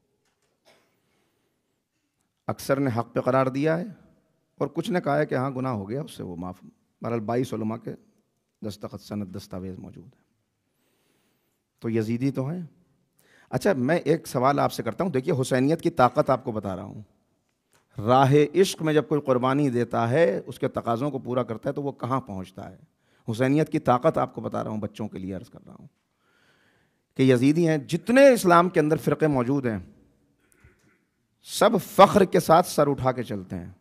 اکثر نے حق پہ قرار دیا ہے اور کچھ نے کہا ہے کہ ہاں گناہ ہو گیا, اس سے وہ معاف. بہرحال بائیس علماء کے دستخط سند دستاویز موجود ہیں. تو یزیدی تو ہیں. اچھا میں ایک سوال آپ سے کرتا ہوں. دیکھیے حسینیت کی طاقت آپ کو بتا رہا ہوں. راہ عشق میں جب کوئی قربانی دیتا ہے, اس کے تقاضوں کو پورا کرتا ہے, تو وہ کہاں پہنچتا ہے. حسینیت کی طاقت آپ کو بتا رہا ہوں, بچوں کے لیے عرض کر رہا ہوں کہ یزیدی ہیں, جتنے اسلام کے اندر فرقے موجود ہیں سب فخر کے ساتھ سر اٹھا کے چلتے ہیں.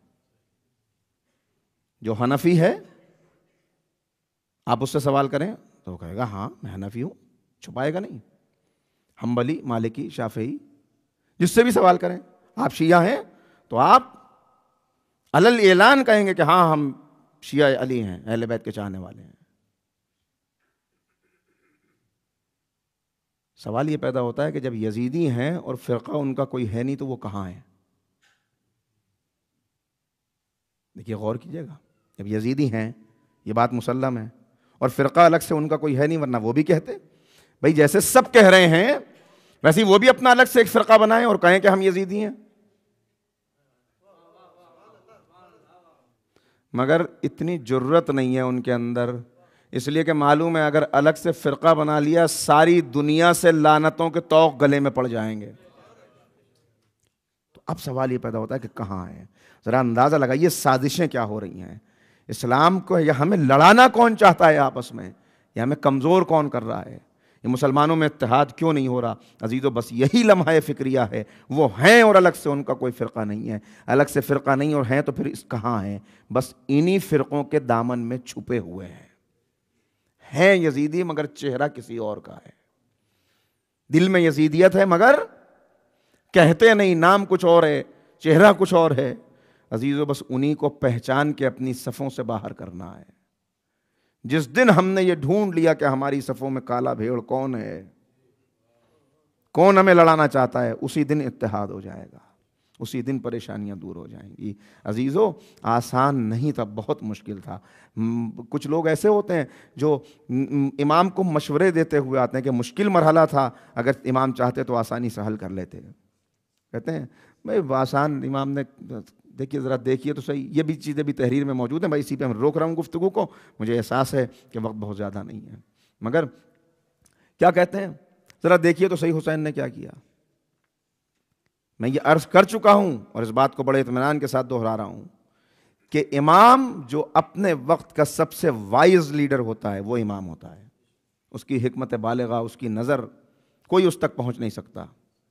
جو حنفی ہے آپ اس سے سوال کریں تو وہ کہے گا ہاں میں حنفی ہوں, چھپائے گا نہیں. حنبلی, مالکی, شافعی, جس سے بھی سوال کریں. آپ شیعہ ہیں تو آپ علل اعلان کہیں گے کہ ہاں ہم شیعہ علی ہیں, اہل بیت کے چاہنے والے ہیں. سوال یہ پیدا ہوتا ہے کہ جب یزیدی ہیں اور فرقہ ان کا کوئی ہے نہیں تو وہ کہاں ہے. دیکھیے غور کیجئے گا, جب یزیدی ہیں یہ بات مسلم ہے اور فرقہ الگ سے ان کا کوئی ہے نہیں, ورنہ وہ بھی کہتے بھائی جیسے سب کہہ رہے ہیں ویسے وہ بھی اپنا الگ سے ایک فرقہ بنائیں اور کہیں کہ ہم یزیدی ہیں. مگر اتنی جرت نہیں ہے ان کے اندر, اس لیے کہ معلوم ہے اگر الگ سے فرقہ بنا لیا ساری دنیا سے لعنتوں کے طوق گلے میں پڑ جائیں گے. تو اب سوال یہ پیدا ہوتا ہے کہ کہاں ہے. ذرا اندازہ لگائیے سازشیں کیا ہو رہی ہیں. اسلام کو یا ہمیں لڑانا کون چاہتا ہے آپس میں, یا ہمیں کمزور کون کر رہا ہے. یہ مسلمانوں میں اتحاد کیوں نہیں ہو رہا عزیزو؟ بس یہی لمحہ فکریہ ہے. وہ ہیں اور الگ سے ان کا کوئی فرقہ نہیں ہے, الگ سے فرقہ نہیں اور ہیں تو پھر اس کہاں ہیں؟ بس انہی فرقوں کے دامن میں چھپے ہوئے ہیں. ہیں یزیدی مگر چہرہ کسی اور کا ہے. دل میں یزیدیت ہے مگر کہتے نہیں, نام کچھ اور ہے, چہرہ کچھ اور ہے. عزیزو بس انہی کو پہچان کے اپنی صفوں سے باہر کرنا ہے. جس دن ہم نے یہ ڈھونڈ لیا کہ ہماری صفوں میں کالا بھیڑ کون ہے, کون ہمیں لڑانا چاہتا ہے, اسی دن اتحاد ہو جائے گا, اسی دن پریشانیاں دور ہو جائیں گی. عزیزو آسان نہیں تھا, بہت مشکل تھا. کچھ لوگ ایسے ہوتے ہیں جو امام کو مشورے دیتے ہوئے آتے ہیں کہ مشکل مرحلہ تھا, اگر امام چاہتے تو آسانی سے حل کر لیتے. کہتے ہیں بھائی آسان امام نے, دیکھیے ذرا دیکھیے تو صحیح, یہ بھی چیزیں بھی تحریر میں موجود ہیں. بھائی اسی پہ میں روک رہا ہوں گفتگو کو, مجھے احساس ہے کہ وقت بہت زیادہ نہیں ہے. مگر کیا کہتے ہیں, ذرا دیکھیے تو صحیح حسین نے کیا کیا. میں یہ عرض کر چکا ہوں اور اس بات کو بڑے اطمینان کے ساتھ دہرا رہا ہوں کہ امام جو اپنے وقت کا سب سے وائز لیڈر ہوتا ہے وہ امام ہوتا ہے. اس کی حکمت بالغہ, اس کی نظر, کوئی اس تک پہنچ نہیں سکتا,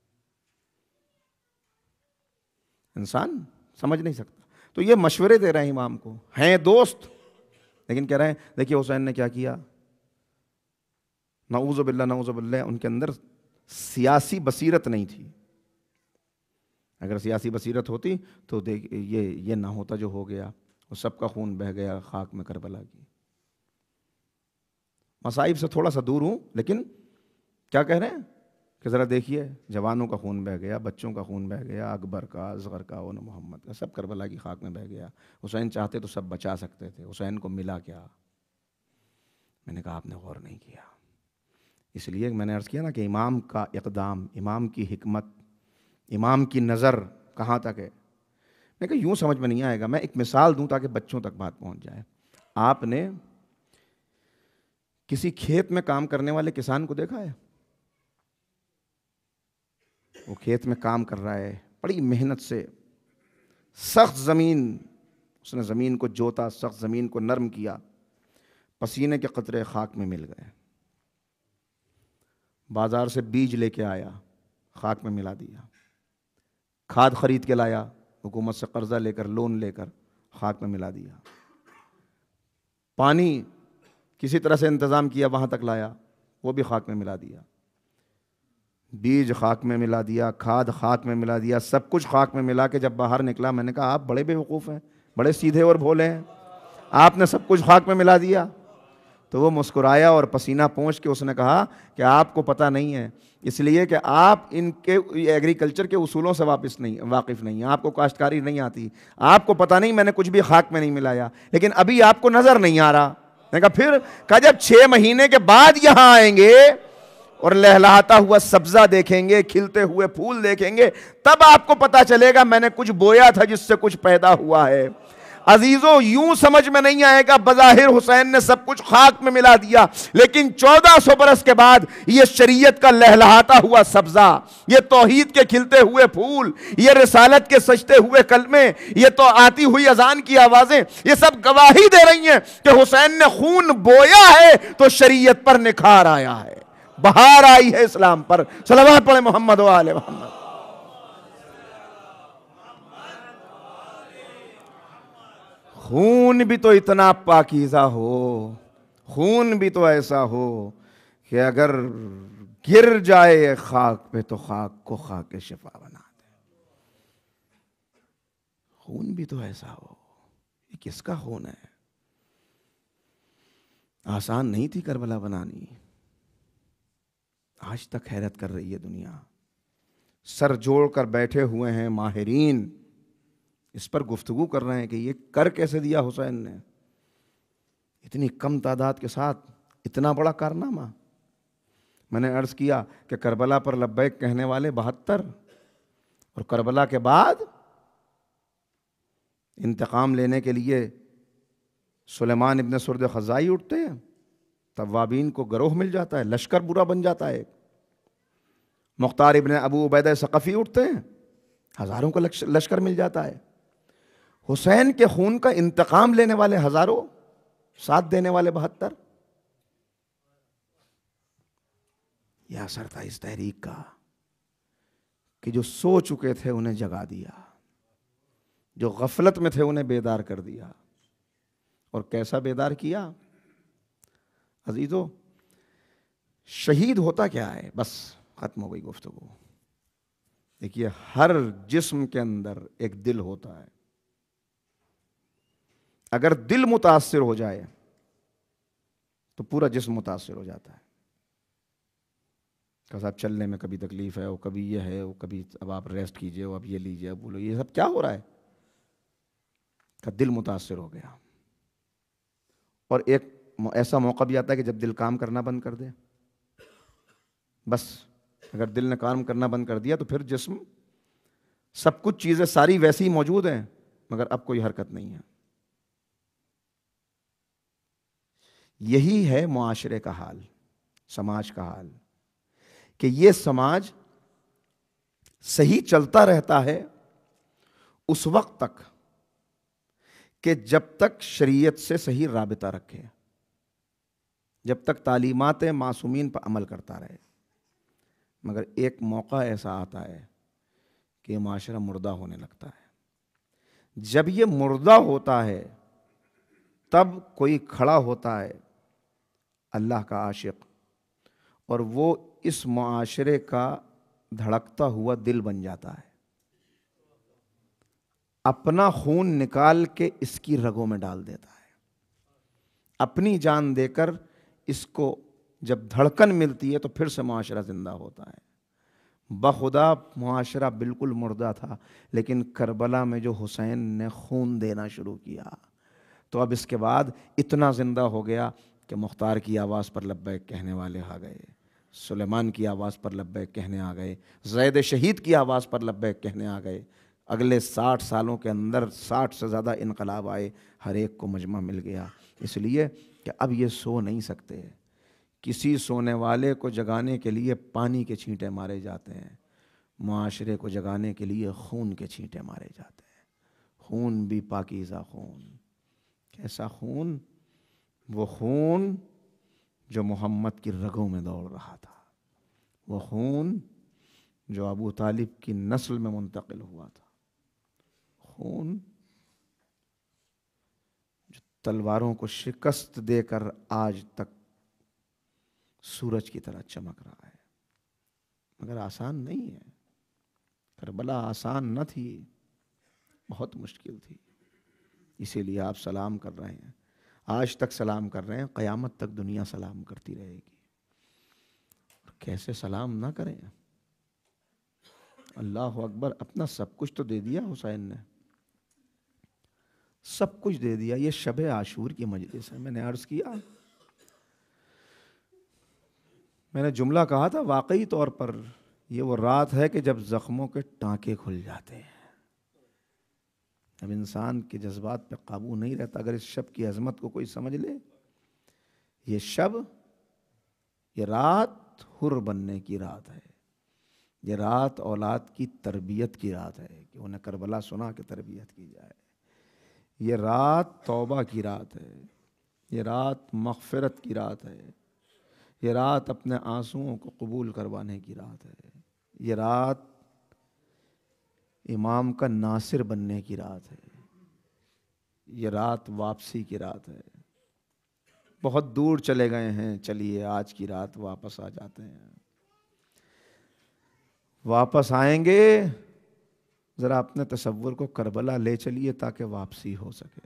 انسان سمجھ نہیں سکتا. تو یہ مشورے دے رہے ہیں امام کو, ہیں دوست, لیکن کہہ رہے ہیں دیکھیے حسین نے کیا کیا. نعوذ باللہ نعوذ باللہ ان کے اندر سیاسی بصیرت نہیں تھی. اگر سیاسی بصیرت ہوتی تو دیکھ یہ یہ نہ ہوتا جو ہو گیا, وہ سب کا خون بہہ گیا خاک میں کربلا کی. مصائب سے تھوڑا سا دور ہوں, لیکن کیا کہہ رہے ہیں کہ ذرا دیکھیے جوانوں کا خون بہہ گیا, بچوں کا خون بہہ گیا, اکبر کا, اصغر کا, اون محمد کا, سب کربلا کی خاک میں بہہ گیا. حسین چاہتے تو سب بچا سکتے تھے, حسین کو ملا کیا؟ میں نے کہا آپ نے غور نہیں کیا. اس لیے میں نے عرض کیا نا کہ امام کا اقدام, امام کی حکمت, امام کی نظر کہاں تک ہے. میں کہا یوں سمجھ میں نہیں آئے گا, میں ایک مثال دوں تاکہ بچوں تک بات پہنچ جائے. آپ نے کسی کھیت میں کام کرنے والے کسان کو دیکھا ہے؟ وہ کھیت میں کام کر رہا ہے بڑی محنت سے, سخت زمین, اس نے زمین کو جوتا, سخت زمین کو نرم کیا, پسینے کے قطرے خاک میں مل گئے. بازار سے بیج لے کے آیا, خاک میں ملا دیا. کھاد خرید کے لایا, حکومت سے قرضہ لے کر, لون لے کر, خاک میں ملا دیا. پانی کسی طرح سے انتظام کیا, وہاں تک لایا, وہ بھی خاک میں ملا دیا. بیج خاک میں ملا دیا، کھاد خاک میں ملا دیا، سب کچھ خاک میں ملا کے جب باہر نکلا میں نے کہا آپ بڑے بیوقوف ہیں، بڑے سیدھے اور بھولے ہیں، آپ نے سب کچھ خاک میں ملا دیا۔ تو وہ مسکرایا اور پسینہ پونچھ کے اس نے کہا کہ آپ کو پتہ نہیں ہے، اس لیے کہ آپ ان کے ایگریکلچر کے اصولوں سے واپس نہیں واقف نہیں ہیں، آپ کو کاشتکاری نہیں آتی، آپ کو پتہ نہیں میں نے کچھ بھی خاک میں نہیں ملایا، لیکن ابھی آپ کو نظر نہیں آ رہا۔ میں نے کہا پھر؟ کہا جب چھ مہینے کے بعد یہاں آئیں گے اور لہلہاتا ہوا سبزہ دیکھیں گے، کھلتے ہوئے پھول دیکھیں گے، تب آپ کو پتا چلے گا میں نے کچھ بویا تھا جس سے کچھ پیدا ہوا ہے۔ عزیزوں یوں سمجھ میں نہیں آئے گا بظاہر حسین نے سب کچھ خاک میں ملا دیا، لیکن چودہ سو برس کے بعد یہ شریعت کا لہلہاتا ہوا سبزہ، یہ توحید کے کھلتے ہوئے پھول، یہ رسالت کے سجتے ہوئے کلمے، یہ تو آتی ہوئی اذان کی آوازیں، یہ سب گواہی دے رہی ہیں کہ حسین نے خون بویا ہے تو شریعت پر نکھار آیا ہے، بہار آئی ہے اسلام پر۔ صلوات پڑھیں محمد و آل محمد۔ خون بھی تو اتنا پاکیزہ ہو، خون بھی تو ایسا ہو کہ اگر گر جائے خاک پہ تو خاک کو خاک شفا بنا دے۔ خون بھی تو ایسا ہو، یہ کس کا خون ہے؟ آسان نہیں تھی کربلا بنانی، آج تک حیرت کر رہی ہے دنیا۔ سر جوڑ کر بیٹھے ہوئے ہیں ماہرین، اس پر گفتگو کر رہے ہیں کہ یہ کر کیسے دیا حسین نے، اتنی کم تعداد کے ساتھ اتنا بڑا کارنامہ۔ میں نے عرض کیا کہ کربلا پر لبیک کہنے والے بہتر، اور کربلا کے بعد انتقام لینے کے لیے سلیمان ابن سرد خزائی اٹھتے ہیں، توابین کو گروہ مل جاتا ہے، لشکر برا بن جاتا ہے، مختار ابن ابو عبیدہ ثقفی اٹھتے ہیں، ہزاروں کا لشکر مل جاتا ہے۔ حسین کے خون کا انتقام لینے والے ہزاروں، ساتھ دینے والے بہتر۔ یہ اثر تھا اس تحریک کا کہ جو سو چکے تھے انہیں جگا دیا، جو غفلت میں تھے انہیں بیدار کر دیا۔ اور کیسا بیدار کیا؟ عزیزو شہید ہوتا کیا ہے؟ بس ختم ہو گئی گفتگو۔ دیکھیے ہر جسم کے اندر ایک دل ہوتا ہے، اگر دل متاثر ہو جائے تو پورا جسم متاثر ہو جاتا ہے۔ کہ صاحب چلنے میں کبھی تکلیف ہے، وہ کبھی یہ ہے، وہ کبھی اب آپ ریسٹ کیجئے، اب یہ لیجئے، اب بولو یہ سب کیا ہو رہا ہے؟ کہ دل متاثر ہو گیا۔ اور ایک ایسا موقع بھی آتا ہے کہ جب دل کام کرنا بند کر دے، بس اگر دل نے کام کرنا بند کر دیا تو پھر جسم، سب کچھ چیزیں ساری ویسی ہی موجود ہیں مگر اب کوئی حرکت نہیں ہے۔ یہی ہے معاشرے کا حال، سماج کا حال، کہ یہ سماج صحیح چلتا رہتا ہے اس وقت تک کہ جب تک شریعت سے صحیح رابطہ رکھے، جب تک تعلیمات معصومین پر عمل کرتا رہے۔ مگر ایک موقع ایسا آتا ہے کہ معاشرہ مردہ ہونے لگتا ہے۔ جب یہ مردہ ہوتا ہے تب کوئی کھڑا ہوتا ہے اللہ کا عاشق، اور وہ اس معاشرے کا دھڑکتا ہوا دل بن جاتا ہے، اپنا خون نکال کے اس کی رگوں میں ڈال دیتا ہے، اپنی جان دے کر اس کو جب دھڑکن ملتی ہے تو پھر سے معاشرہ زندہ ہوتا ہے۔ بخدا معاشرہ بالکل مردہ تھا، لیکن کربلا میں جو حسین نے خون دینا شروع کیا تو اب اس کے بعد اتنا زندہ ہو گیا کہ مختار کی آواز پر لبیک کہنے والے آ گئے، سلیمان کی آواز پر لبیک کہنے آ گئے، زید شہید کی آواز پر لبیک کہنے آ گئے۔ اگلے ساٹھ سالوں کے اندر ساٹھ سے زیادہ انقلاب آئے، ہر ایک کو مجمع مل گیا، اس لیے کہ اب یہ سو نہیں سکتے۔ کسی سونے والے کو جگانے کے لیے پانی کے چھینٹے مارے جاتے ہیں، معاشرے کو جگانے کے لیے خون کے چھینٹے مارے جاتے ہیں۔ خون بھی پاکیزہ خون، کیسا خون؟ وہ خون جو محمد کی رگوں میں دوڑ رہا تھا، وہ خون جو ابو طالب کی نسل میں منتقل ہوا تھا، خون جو تلواروں کو شکست دے کر آج تک سورج کی طرح چمک رہا ہے۔ مگر آسان نہیں ہے. کربلا آسان نہ تھی، بہت مشکل تھی. اسی لیے آپ سلام کر رہے ہیں، آج تک سلام کر رہے ہیں، قیامت تک دنیا سلام کرتی رہے گی. کیسے سلام نہ کریں؟ اللہ اکبر. اپنا سب کچھ تو دے دیا حسین نے، سب کچھ دے دیا. یہ شب عاشور کی مجلس ہے. میں نے عرض کیا، میں نے جملہ کہا تھا، واقعی طور پر یہ وہ رات ہے کہ جب زخموں کے ٹانکے کھل جاتے ہیں. اب انسان کے جذبات پہ قابو نہیں رہتا. اگر اس شب کی عظمت کو کوئی سمجھ لے، یہ شب، یہ رات حر بننے کی رات ہے. یہ رات اولاد کی تربیت کی رات ہے کہ انہیں کربلا سنا کے تربیت کی جائے. یہ رات توبہ کی رات ہے. یہ رات مغفرت کی رات ہے. یہ رات اپنے آنسوؤں کو قبول کروانے کی رات ہے. یہ رات امام کا ناصر بننے کی رات ہے. یہ رات واپسی کی رات ہے. بہت دور چلے گئے ہیں، چلیے آج کی رات واپس آ جاتے ہیں. واپس آئیں گے، ذرا اپنے تصور کو کربلا لے چلیے تاکہ واپسی ہو سکے.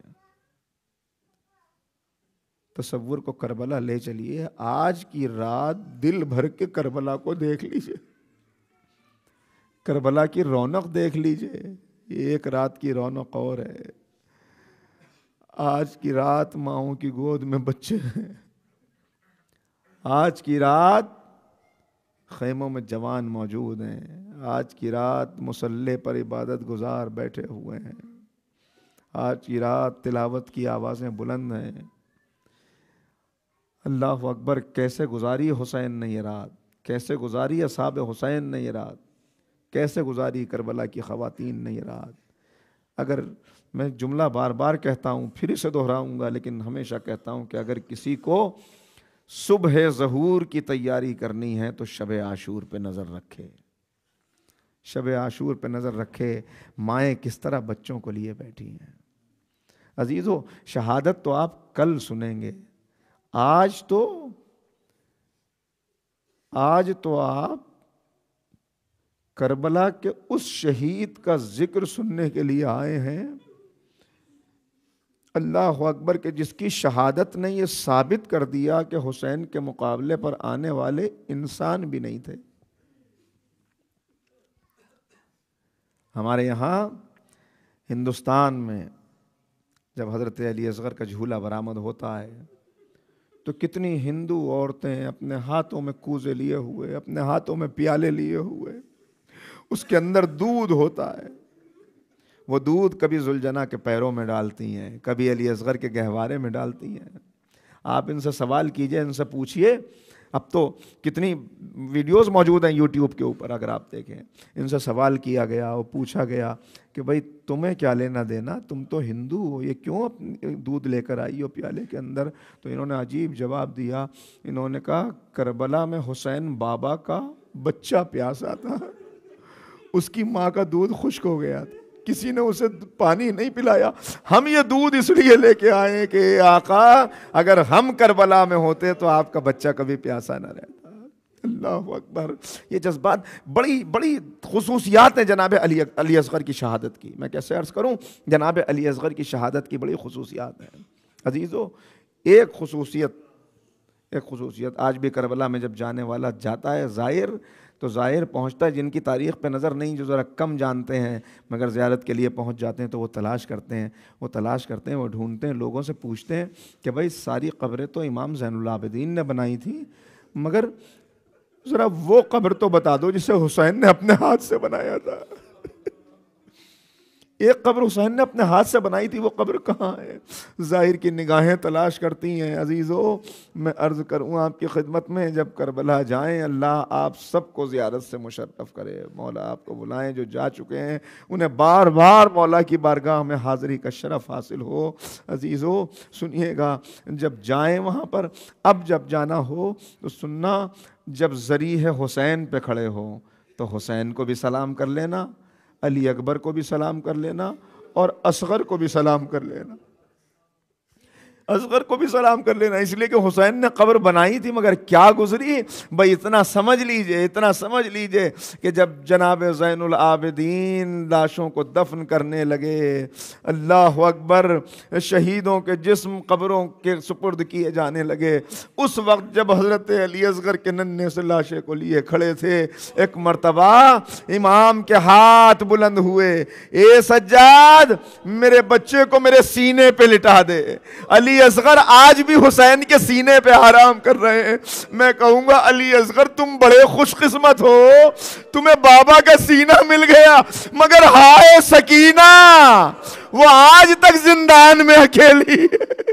تصور کو کربلا لے چلیے. آج کی رات دل بھر کے کربلا کو دیکھ لیجئے، کربلا کی رونق دیکھ لیجئے. یہ ایک رات کی رونق اور ہے. آج کی رات ماؤں کی گود میں بچے ہیں. آج کی رات خیموں میں جوان موجود ہیں. آج کی رات مصلی پر عبادت گزار بیٹھے ہوئے ہیں. آج کی رات تلاوت کی آوازیں بلند ہیں. اللہ اکبر. کیسے گزاری حسین نے یہ رات، کیسے گزاری اصحاب حسین نے یہ رات، کیسے گزاری کربلا کی خواتین نے یہ رات. اگر میں جملہ بار بار کہتا ہوں، پھر اسے دہراؤں گا، لیکن ہمیشہ کہتا ہوں کہ اگر کسی کو صبح ظہور کی تیاری کرنی ہے تو شب عاشور پہ نظر رکھے. شب عاشور پہ نظر رکھے. مائیں کس طرح بچوں کو لیے بیٹھی ہیں. عزیزو، شہادت تو آپ کل سنیں گے. آج تو آج تو آپ کربلا کے اس شہید کا ذکر سننے کے لیے آئے ہیں. اللہ اکبر کہ جس کی شہادت نے یہ ثابت کر دیا کہ حسین کے مقابلے پر آنے والے انسان بھی نہیں تھے. ہمارے یہاں ہندوستان میں جب حضرت علی اصغر کا جھولا برآمد ہوتا ہے تو کتنی ہندو عورتیں اپنے ہاتھوں میں کوزے لیے ہوئے، اپنے ہاتھوں میں پیالے لیے ہوئے، اس کے اندر دودھ ہوتا ہے. وہ دودھ کبھی ذوالجناح کے پیروں میں ڈالتی ہیں، کبھی علی اصغر کے گہوارے میں ڈالتی ہیں. آپ ان سے سوال کیجئے، ان سے پوچھئے. اب تو کتنی ویڈیوز موجود ہیں یوٹیوب کے اوپر، اگر آپ دیکھیں. ان سے سوال کیا گیا اور پوچھا گیا کہ بھائی تمہیں کیا لینا دینا، تم تو ہندو ہو، یہ کیوں دودھ لے کر آئی ہو پیالے کے اندر؟ تو انہوں نے عجیب جواب دیا. انہوں نے کہا کربلا میں حسین بابا کا بچہ پیاسا تھا، اس کی ماں کا دودھ خشک ہو گیا تھا، کسی نے اسے پانی نہیں پلایا. ہم یہ دودھ اس لیے لے کے آئے کہ آقا اگر ہم کربلا میں ہوتے تو آپ کا بچہ کبھی پیاسا نہ رہتا. اللہ اکبر. یہ جذبات بڑی بڑی خصوصیات ہیں جناب علی علی اصغر کی شہادت کی. میں کیسے عرض کروں؟ جناب علی اصغر کی شہادت کی بڑی خصوصیات ہیں. عزیزو، ایک خصوصیت ایک خصوصیت آج بھی کربلا میں جب جانے والا جاتا ہے زائر، تو زائر پہنچتا ہے، جن کی تاریخ پہ نظر نہیں، جو ذرا کم جانتے ہیں مگر زیارت کے لیے پہنچ جاتے ہیں، تو وہ تلاش کرتے ہیں وہ تلاش کرتے ہیں وہ ڈھونڈتے ہیں، لوگوں سے پوچھتے ہیں کہ بھائی ساری قبریں تو امام زین العابدین نے بنائی تھیں، مگر ذرا وہ قبر تو بتا دو جسے حسین نے اپنے ہاتھ سے بنایا تھا. ایک قبر حسین نے اپنے ہاتھ سے بنائی تھی، وہ قبر کہاں ہے؟ ظاہر کی نگاہیں تلاش کرتی ہیں. عزیزو، میں عرض کروں آپ کی خدمت میں، جب کربلا جائیں اللہ آپ سب کو زیارت سے مشرف کرے. مولا آپ کو بلائیں، جو جا چکے ہیں انہیں بار بار مولا کی بارگاہ میں حاضری کا شرف حاصل ہو. عزیزو سنیے گا، جب جائیں وہاں پر، اب جب جانا ہو تو سننا، جب ذریح حسین پہ کھڑے ہو تو حسین کو بھی سلام کر لینا، علی اکبر کو بھی سلام کر لینا، اور اصغر کو بھی سلام کر لینا. اصغر کو بھی سلام کر لینا، اس لیے کہ حسین نے قبر بنائی تھی مگر کیا گزری بھائی، اتنا سمجھ لیجئے اتنا سمجھ لیجئے کہ جب جناب زین العابدین لاشوں کو دفن کرنے لگے، اللہ اکبر، شہیدوں کے جسم قبروں کے سپرد کیے جانے لگے، اس وقت جب حضرت علی اصغر کے ننھے سے لاشے کو لیے کھڑے تھے، ایک مرتبہ امام کے ہاتھ بلند ہوئے، اے سجاد میرے بچے کو میرے سینے پہ لٹا دے۔ علی اصغر آج بھی حسین کے سینے پہ آرام کر رہے ہیں۔ میں کہوں گا علی اصغر تم بڑے خوش قسمت ہو، تمہیں بابا کا سینہ مل گیا، مگر ہائے سکینہ وہ آج تک زندان میں اکیلی،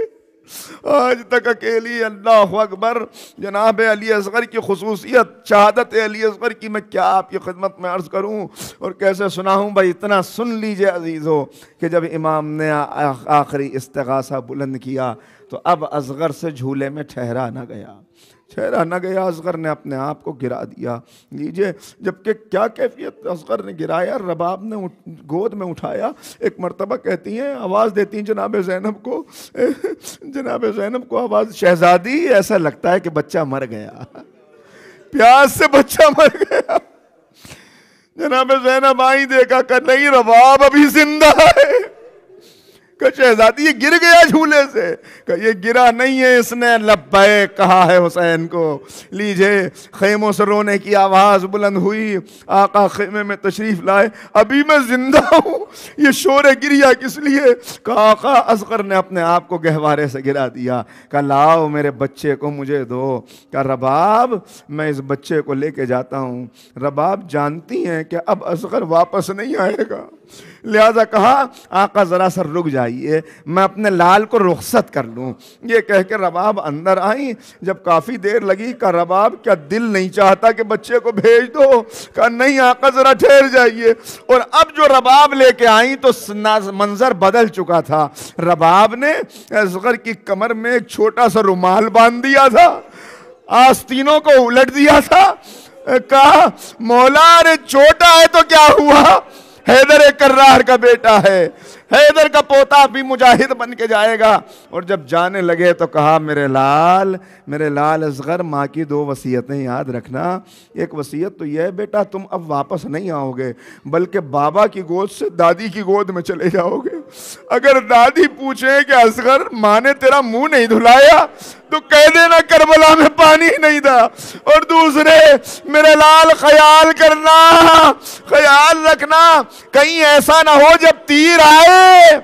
آج تک اکیلی۔ اللہ اکبر۔ جناب علی اصغر کی خصوصیت، شہادت علی اصغر کی میں کیا آپ کی خدمت میں عرض کروں اور کیسے سناؤں بھائی، اتنا سن لیجئے عزیزو کہ جب امام نے آخری استغاثہ بلند کیا تو اب اصغر سے جھولے میں ٹھہرا نہ گیا، ٹھہرا نہ گیا، اصغر نے اپنے آپ کو گرا دیا۔ لیجئے جبکہ کیا کیفیت، اصغر نے گرایا، رباب نے گود میں اٹھایا، ایک مرتبہ کہتی ہیں، آواز دیتی ہیں جناب زینب کو، جناب زینب کو آواز، شہزادی ایسا لگتا ہے کہ بچہ مر گیا، پیاس سے بچہ مر گیا۔ جناب زینب آئی، دیکھا کہ نہیں رباب ابھی زندہ ہے، کہ شہزادی یہ گر گیا جھولے سے، کہ یہ گرا نہیں ہے، اس نے لبیک کہا ہے حسین کو۔ لیجئے خیموں سے رونے کی آواز بلند ہوئی، آقا خیمے میں تشریف لائے، ابھی میں زندہ ہوں، یہ شور گریا کس لیے؟ کہ آقا اصغر نے اپنے آپ کو گہوارے سے گرا دیا، کہ لاؤ میرے بچے کو مجھے دو۔ کہ رباب میں اس بچے کو لے کے جاتا ہوں۔ رباب جانتی ہیں کہ اب اصغر واپس نہیں آئے گا، لہذا کہا آقا ذرا سا رک جائیے، میں اپنے لال کو رخصت کر لوں۔ یہ کہہ کے رباب اندر آئیں، جب کافی دیر لگی کہ رباب کیا دل نہیں چاہتا کہ بچے کو بھیج دو؟ کہا نہیں آقا ذرا ٹھہر جائیے۔ اور اب جو رباب لے کے آئیں تو منظر بدل چکا تھا، رباب نے اصغر کی کمر میں ایک چھوٹا سا رومال باندھ دیا تھا، آستینوں کو الٹ دیا تھا، کہا مولا ارے چھوٹا ہے تو کیا ہوا، حیدر کرار کا بیٹا ہے، حیدر کا پوتا بھی مجاہد بن کے جائے گا۔ اور جب جانے لگے تو کہا میرے لال، میرے لال اصغر، ماں کی دو وصیتیں یاد رکھنا۔ ایک وصیت تو یہ ہے بیٹا تم اب واپس نہیں آؤ گے، بلکہ بابا کی گود سے دادی کی گود میں چلے جاؤ گے۔ اگر دادی پوچھیں کہ اصغر ماں نے تیرا منہ نہیں دھلایا تو کہہ دینا کربلا میں پانی نہیں تھا۔ اور دوسرے میرے لال خیال کرنا، خیال رکھنا کہیں ایسا نہ ہو جب تیر آئے،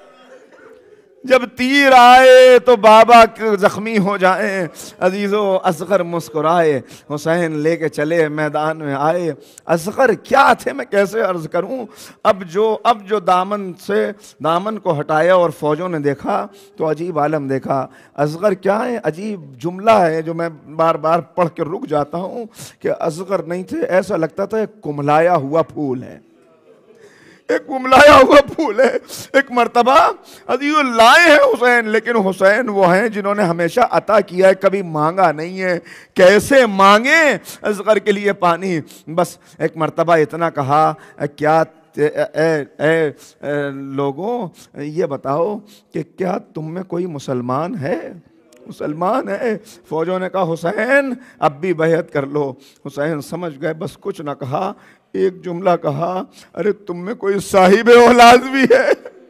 جب تیر آئے تو بابا زخمی ہو جائیں۔ عزیزو اصغر مسکرائے، حسین لے کے چلے، میدان میں آئے۔ اصغر کیا تھے میں کیسے عرض کروں، اب جو اب جو دامن سے دامن کو ہٹایا اور فوجوں نے دیکھا تو عجیب عالم دیکھا۔ اصغر کیا ہے، عجیب جملہ ہے جو میں بار بار پڑھ کے رک جاتا ہوں کہ اصغر نہیں تھے، ایسا لگتا تھا ایک کملایا ہوا پھول ہے، ایک کملایا ہوا پھول ہے۔ ایک مرتبہ عزیز لائے ہیں حسین، لیکن حسین وہ ہیں جنہوں نے ہمیشہ عطا کیا ہے، کبھی مانگا نہیں ہے۔ کیسے مانگے اصغر کے لیے پانی؟ بس ایک مرتبہ اتنا کہا، کیا اے اے اے لوگوں یہ بتاؤ کہ کیا تم میں کوئی مسلمان ہے؟ مسلمان ہے؟ فوجوں نے کہا حسین اب بھی بیعت کر لو۔ حسین سمجھ گئے، بس کچھ نہ کہا، ایک جملہ کہا، ارے تم میں کوئی صاحب اولاد بھی ہے،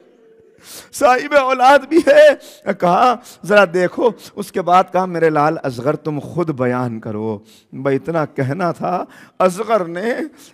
صاحب اولاد بھی ہے؟ کہا ذرا دیکھو۔ اس کے بعد کہا میرے لال اصغر تم خود بیان کرو۔ بھائی اتنا کہنا تھا، اصغر نے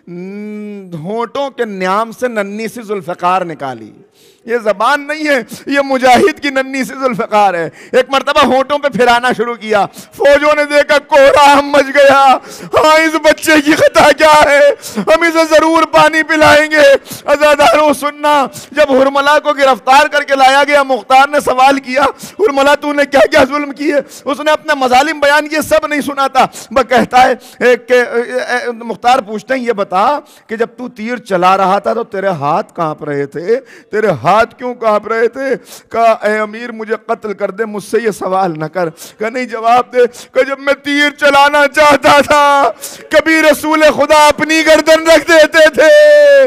ہونٹوں کے نیام سے ننھی سی ذوالفقار نکالی۔ یہ زبان نہیں ہے، یہ مجاہد کی ننھی سی ذوالفقار ہے۔ ایک مرتبہ ہونٹوں پہ پھرانا شروع کیا، فوجوں نے دیکھا کوہرام مچ گیا، ہاں اس بچے کی خطا کیا ہے، ہم اسے ضرور پانی پلائیں گے۔ عزادارو سننا، جب حرملہ کو گرفتار کر کے لایا گیا، مختار نے سوال کیا حرملہ تو نے کیا کیا ظلم کیے؟ اس نے اپنے مظالم بیان کیے، سب نہیں سنا تھا۔ وہ کہتا ہے کہ مختار پوچھتے ہیں یہ بتا کہ جب تو تیر چلا رہا تھا تو تیرے ہاتھ کانپ رہے تھے، تیرے ہاتھ کیوں کانپ رہے تھے؟ کہا اے امیر مجھے قتل کر دے، مجھ سے یہ سوال نہ کر۔ کہا نہیں جواب دے۔ کہ جب میں تیر چلانا چاہتا تھا کبھی رسول خدا اپنی گردن رکھ دیتے تھے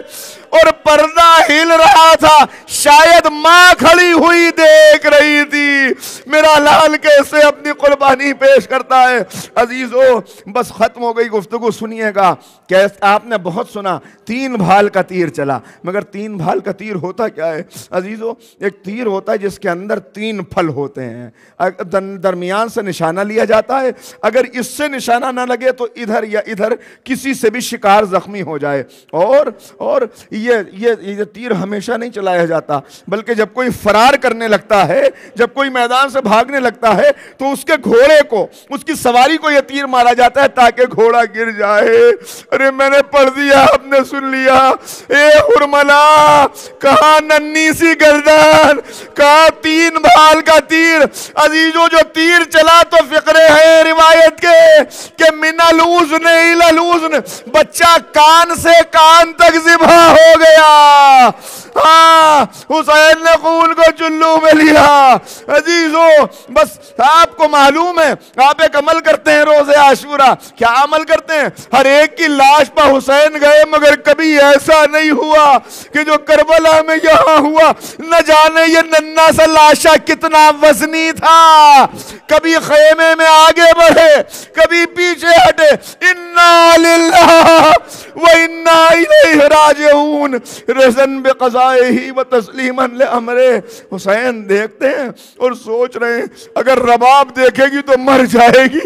اور پردہ ہل رہا تھا، شاید ماں کھڑی ہوئی دیکھ رہی تھی میرا لال کیسے اپنی قربانی پیش کرتا ہے۔ عزیزو بس ختم ہو گئی گفتگو، سنیے گا کہ آپ نے بہت سنا تین بھال کا تیر چلا، مگر تین بھال کا تیر ہوتا کیا ہے عزیزو؟ ایک تیر ہوتا ہے جس کے اندر تین پھل ہوتے ہیں، درمیان سے نشانہ لیا جاتا ہے، اگر اس سے نشانہ نہ لگے تو ادھر یا ادھر کسی سے بھی شکار زخمی ہو جائے۔ اور اور یہ یہ یہ تیر ہمیشہ نہیں چلایا جاتا، بلکہ جب کوئی فرار کرنے لگتا ہے، جب کوئی میدان سے بھاگنے لگتا ہے تو اس کے گھوڑے کو، اس کی سواری کو یہ تیر مارا جاتا ہے تاکہ گھوڑا گر جائے۔ ارے میں نے پڑھ دیا، آپ نے سن لیا، اے ہرملا کہاں ننی سی گردن، کہاں تین بھال کا تیر۔ عزیزو جو تیر چلا تو فقرے ہیں روایت کے کہ من الوزن الى الوزن، بچہ کان سے کان تک ذبح ہو گیا۔ ہاں حسین نے خون کو چلو میں لیا۔ عزیزو بس آپ کو معلوم ہے، آپ ایک عمل کرتے ہیں روزے عاشورہ، کیا عمل کرتے ہیں؟ ہر ایک کی لاش پر حسین گئے، مگر کبھی ایسا نہیں ہوا کہ جو کربلا میں یہاں ہوا۔ نہ جانے یہ ننھا سا لاشا کتنا وزنی تھا، کبھی خیمے میں آگے بڑھے کبھی پیچھے ہٹے۔ انا للہ و انا الیہ راجعون، رضن بقضائہ و تسلیما لامرہ۔ حسین دیکھتے ہیں اور سوچ رہے ہیں اگر رباب دیکھے گی تو مر جائے گی،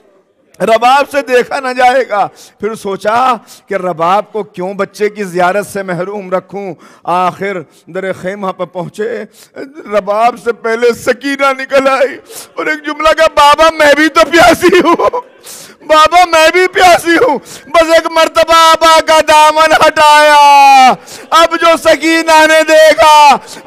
رباب سے دیکھا نہ جائے گا۔ پھر سوچا کہ رباب کو کیوں بچے کی زیارت سے محروم رکھوں۔ آخر در خیمہ پہ پہنچے، رباب سے پہلے سکینہ نکل آئی اور ایک جملہ کا بابا میں بھی تو پیاسی ہوں، بابا میں بھی پیاسی ہوں۔ بس ایک مرتبہ آبا کا دامن ہٹایا، اب جو سکینہ نے دیکھا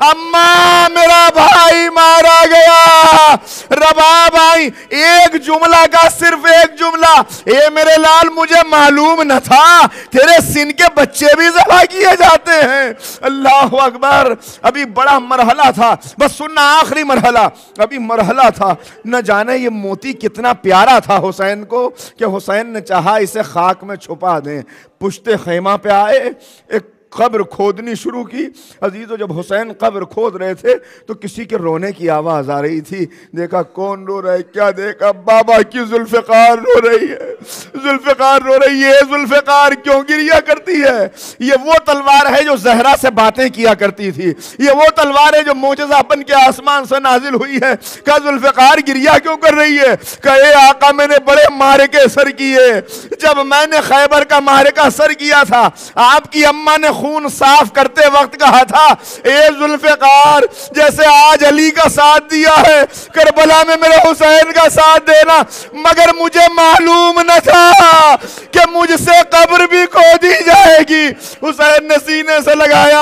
اماں میرا بھائی مارا گیا، رباب آئی، ایک جملہ کا صرف ایک جملہ، اے میرے لال مجھے معلوم نہ تھا تیرے سن کے بچے بھی ذبح کیے جاتے ہیں۔ اللہ اکبر۔ ابھی بڑا مرحلہ تھا، بس سننا آخری مرحلہ، ابھی مرحلہ تھا۔ نہ جانے یہ موتی کتنا پیارا تھا حسین کو کہ حسین نے چاہا اسے خاک میں چھپا دیں۔ پشت خیمہ پہ آئے، ایک قبر کھودنی شروع کی۔ عزیزو جب حسین قبر کھود رہے تھے تو کسی کے رونے کی آواز آ رہی تھی۔ دیکھا کون رو رہا ہے، کیا دیکھا؟ بابا کی ذوالفقار رو رہی ہے، ذوالفقار رو رہی ہے۔ ذوالفقار کیوں گریا کرتی ہے؟ یہ وہ تلوار ہے جو زہرا سے باتیں کیا کرتی تھی، یہ وہ تلوار ہے جو معجزہ بن کے آسمان سے نازل ہوئی ہے۔ کہا ذوالفقار گریا کیوں کر رہی ہے؟ کہا اے آقا میں نے بڑے مارکے سر کیے، جب میں نے خیبر کا مارکہ سر کیا تھا آپ کی اماں نے خون صاف کرتے وقت کہا تھا اے ذوالفقار جیسے آج علی کا ساتھ دیا ہے کربلا میں میرے حسین کا ساتھ دینا، مگر مجھے معلوم نہ تھا کہ مجھ سے قبر بھی کھودی جائے گی۔ حسین نے سینے سے لگایا،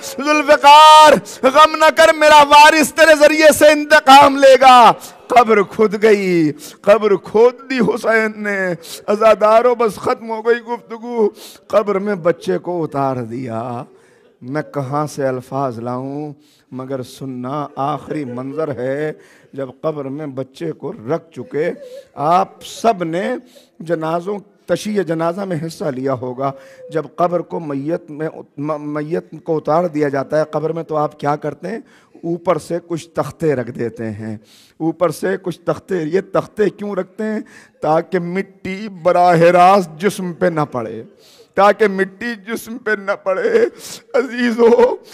ذوالفقار غم نہ کر، میرا وارث تیرے ذریعے سے انتقام لے گا۔ قبر کھود گئی، قبر کھود دی حسین نے۔ عزادارو بس ختم ہو گئی گفتگو، قبر میں بچے کو اتار دیا۔ میں کہاں سے الفاظ لاؤں، مگر سننا آخری منظر ہے جب قبر میں بچے کو رکھ چکے۔ آپ سب نے جنازوں تشیع جنازہ میں حصہ لیا ہوگا۔ جب قبر کو میت میں میت کو اتار دیا جاتا ہے قبر میں تو آپ کیا کرتے ہیں؟ اوپر سے کچھ تختے رکھ دیتے ہیں، اوپر سے کچھ تختے۔ یہ تختے کیوں رکھتے ہیں؟ تاکہ مٹی براہ راست جسم پہ نہ پڑے، تاکہ مٹی جسم پہ نہ پڑے۔ عزیزو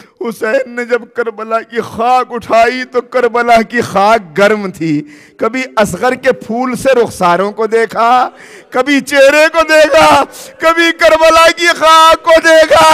حسین نے جب کربلا کی خاک اٹھائی تو کربلا کی خاک گرم تھی۔ کبھی اصغر کے پھول سے رخساروں کو دیکھا، کبھی چہرے کو دیکھا، کبھی کربلا کی خاک کو دیکھا۔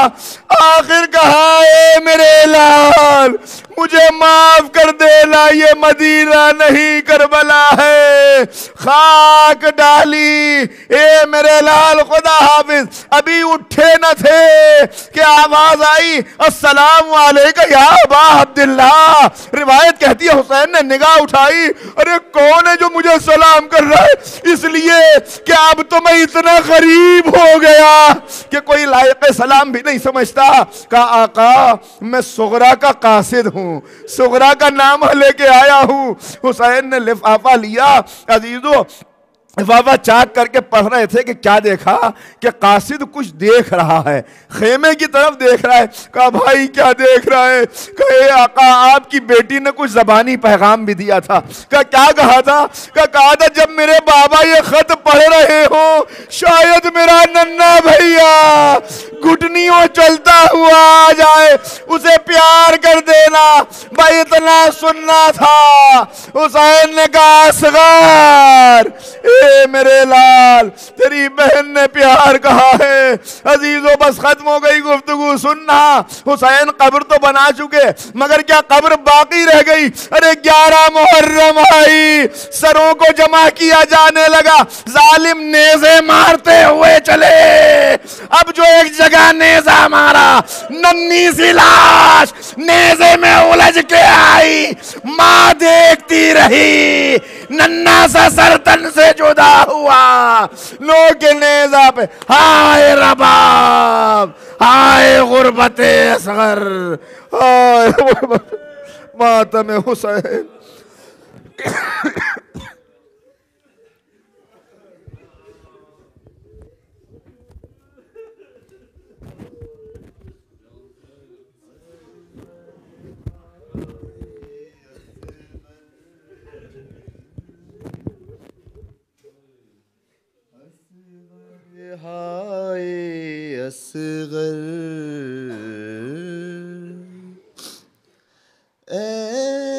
آخر کہا اے میرے لال مجھے معاف کر دینا، یہ مدینہ نہیں کربلا ہے۔ خاک ڈالی، اے میرے لال خدا حافظ۔ ابھی اٹھے نہ تھے کہ آواز آئی السلام علیکم یا ابا عبداللہ۔ روایت کہتی ہے حسین نے نگاہ اٹھائی، ارے کون ہے جو مجھے سلام کر رہا ہے؟ اس لیے کہ اب تو میں اتنا غریب ہو گیا کہ کوئی لائق سلام بھی نہیں سمجھتا۔ کہا آقا میں صغرا کا قاصد ہوں، صغرا کا نام لے کے آیا ہوں۔ حسین نے لفافہ لیا۔ عزیزو بابا چاک کر کے پڑھ رہے تھے کہ کیا دیکھا کہ قاصد کچھ دیکھ رہا ہے، خیمے کی طرف دیکھ رہا ہے. کہا بھائی کیا دیکھ رہا ہے؟ کہا اے آقا آپ کی بیٹی نے کچھ زبانی پیغام بھی دیا تھا. کہا کیا کہا تھا؟ کہا کہا تھا جب میرے بابا یہ خط پڑھ رہے ہو شاید میرا ننھا بھیا گھٹنیوں چلتا ہوا آ جائے، اسے پیار کر دینا. بھائی اتنا سننا تھا. حسین نے کہا اصغر اے میرے لال تیری بہن نے پیار کہا ہے. عزیزو بس ختم ہو گئی گفتگو. سننا حسین قبر تو بنا چکے مگر کیا قبر باقی رہ گئی؟ ارے گیارہ محرم آئی، سروں کو جمع کیا جانے لگا، ظالم نیزے مارتے ہوئے چلے. اب جو ایک جگہ نیزہ مارا ننھی سی لاش نیزے میں الجھ کے آئی، ماں دیکھتی رہی، ننھا سا سر تن سے جدا ہوا. لوگ کے نیزہ پہ ہائے رباب، ہائے غربت اصغر، ہائے غربت ماتم حسین. ہائے اصغر اے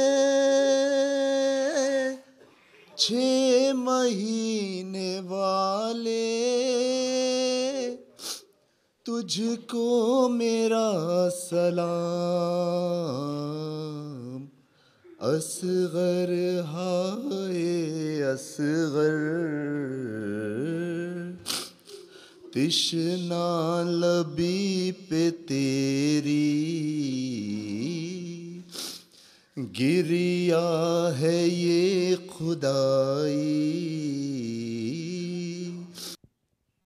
چھ مہینے والے تجھ کو میرا سلام. اصغر ہائے اصغر تشنا لبی پہ تیری گریا ہے یہ خدائی.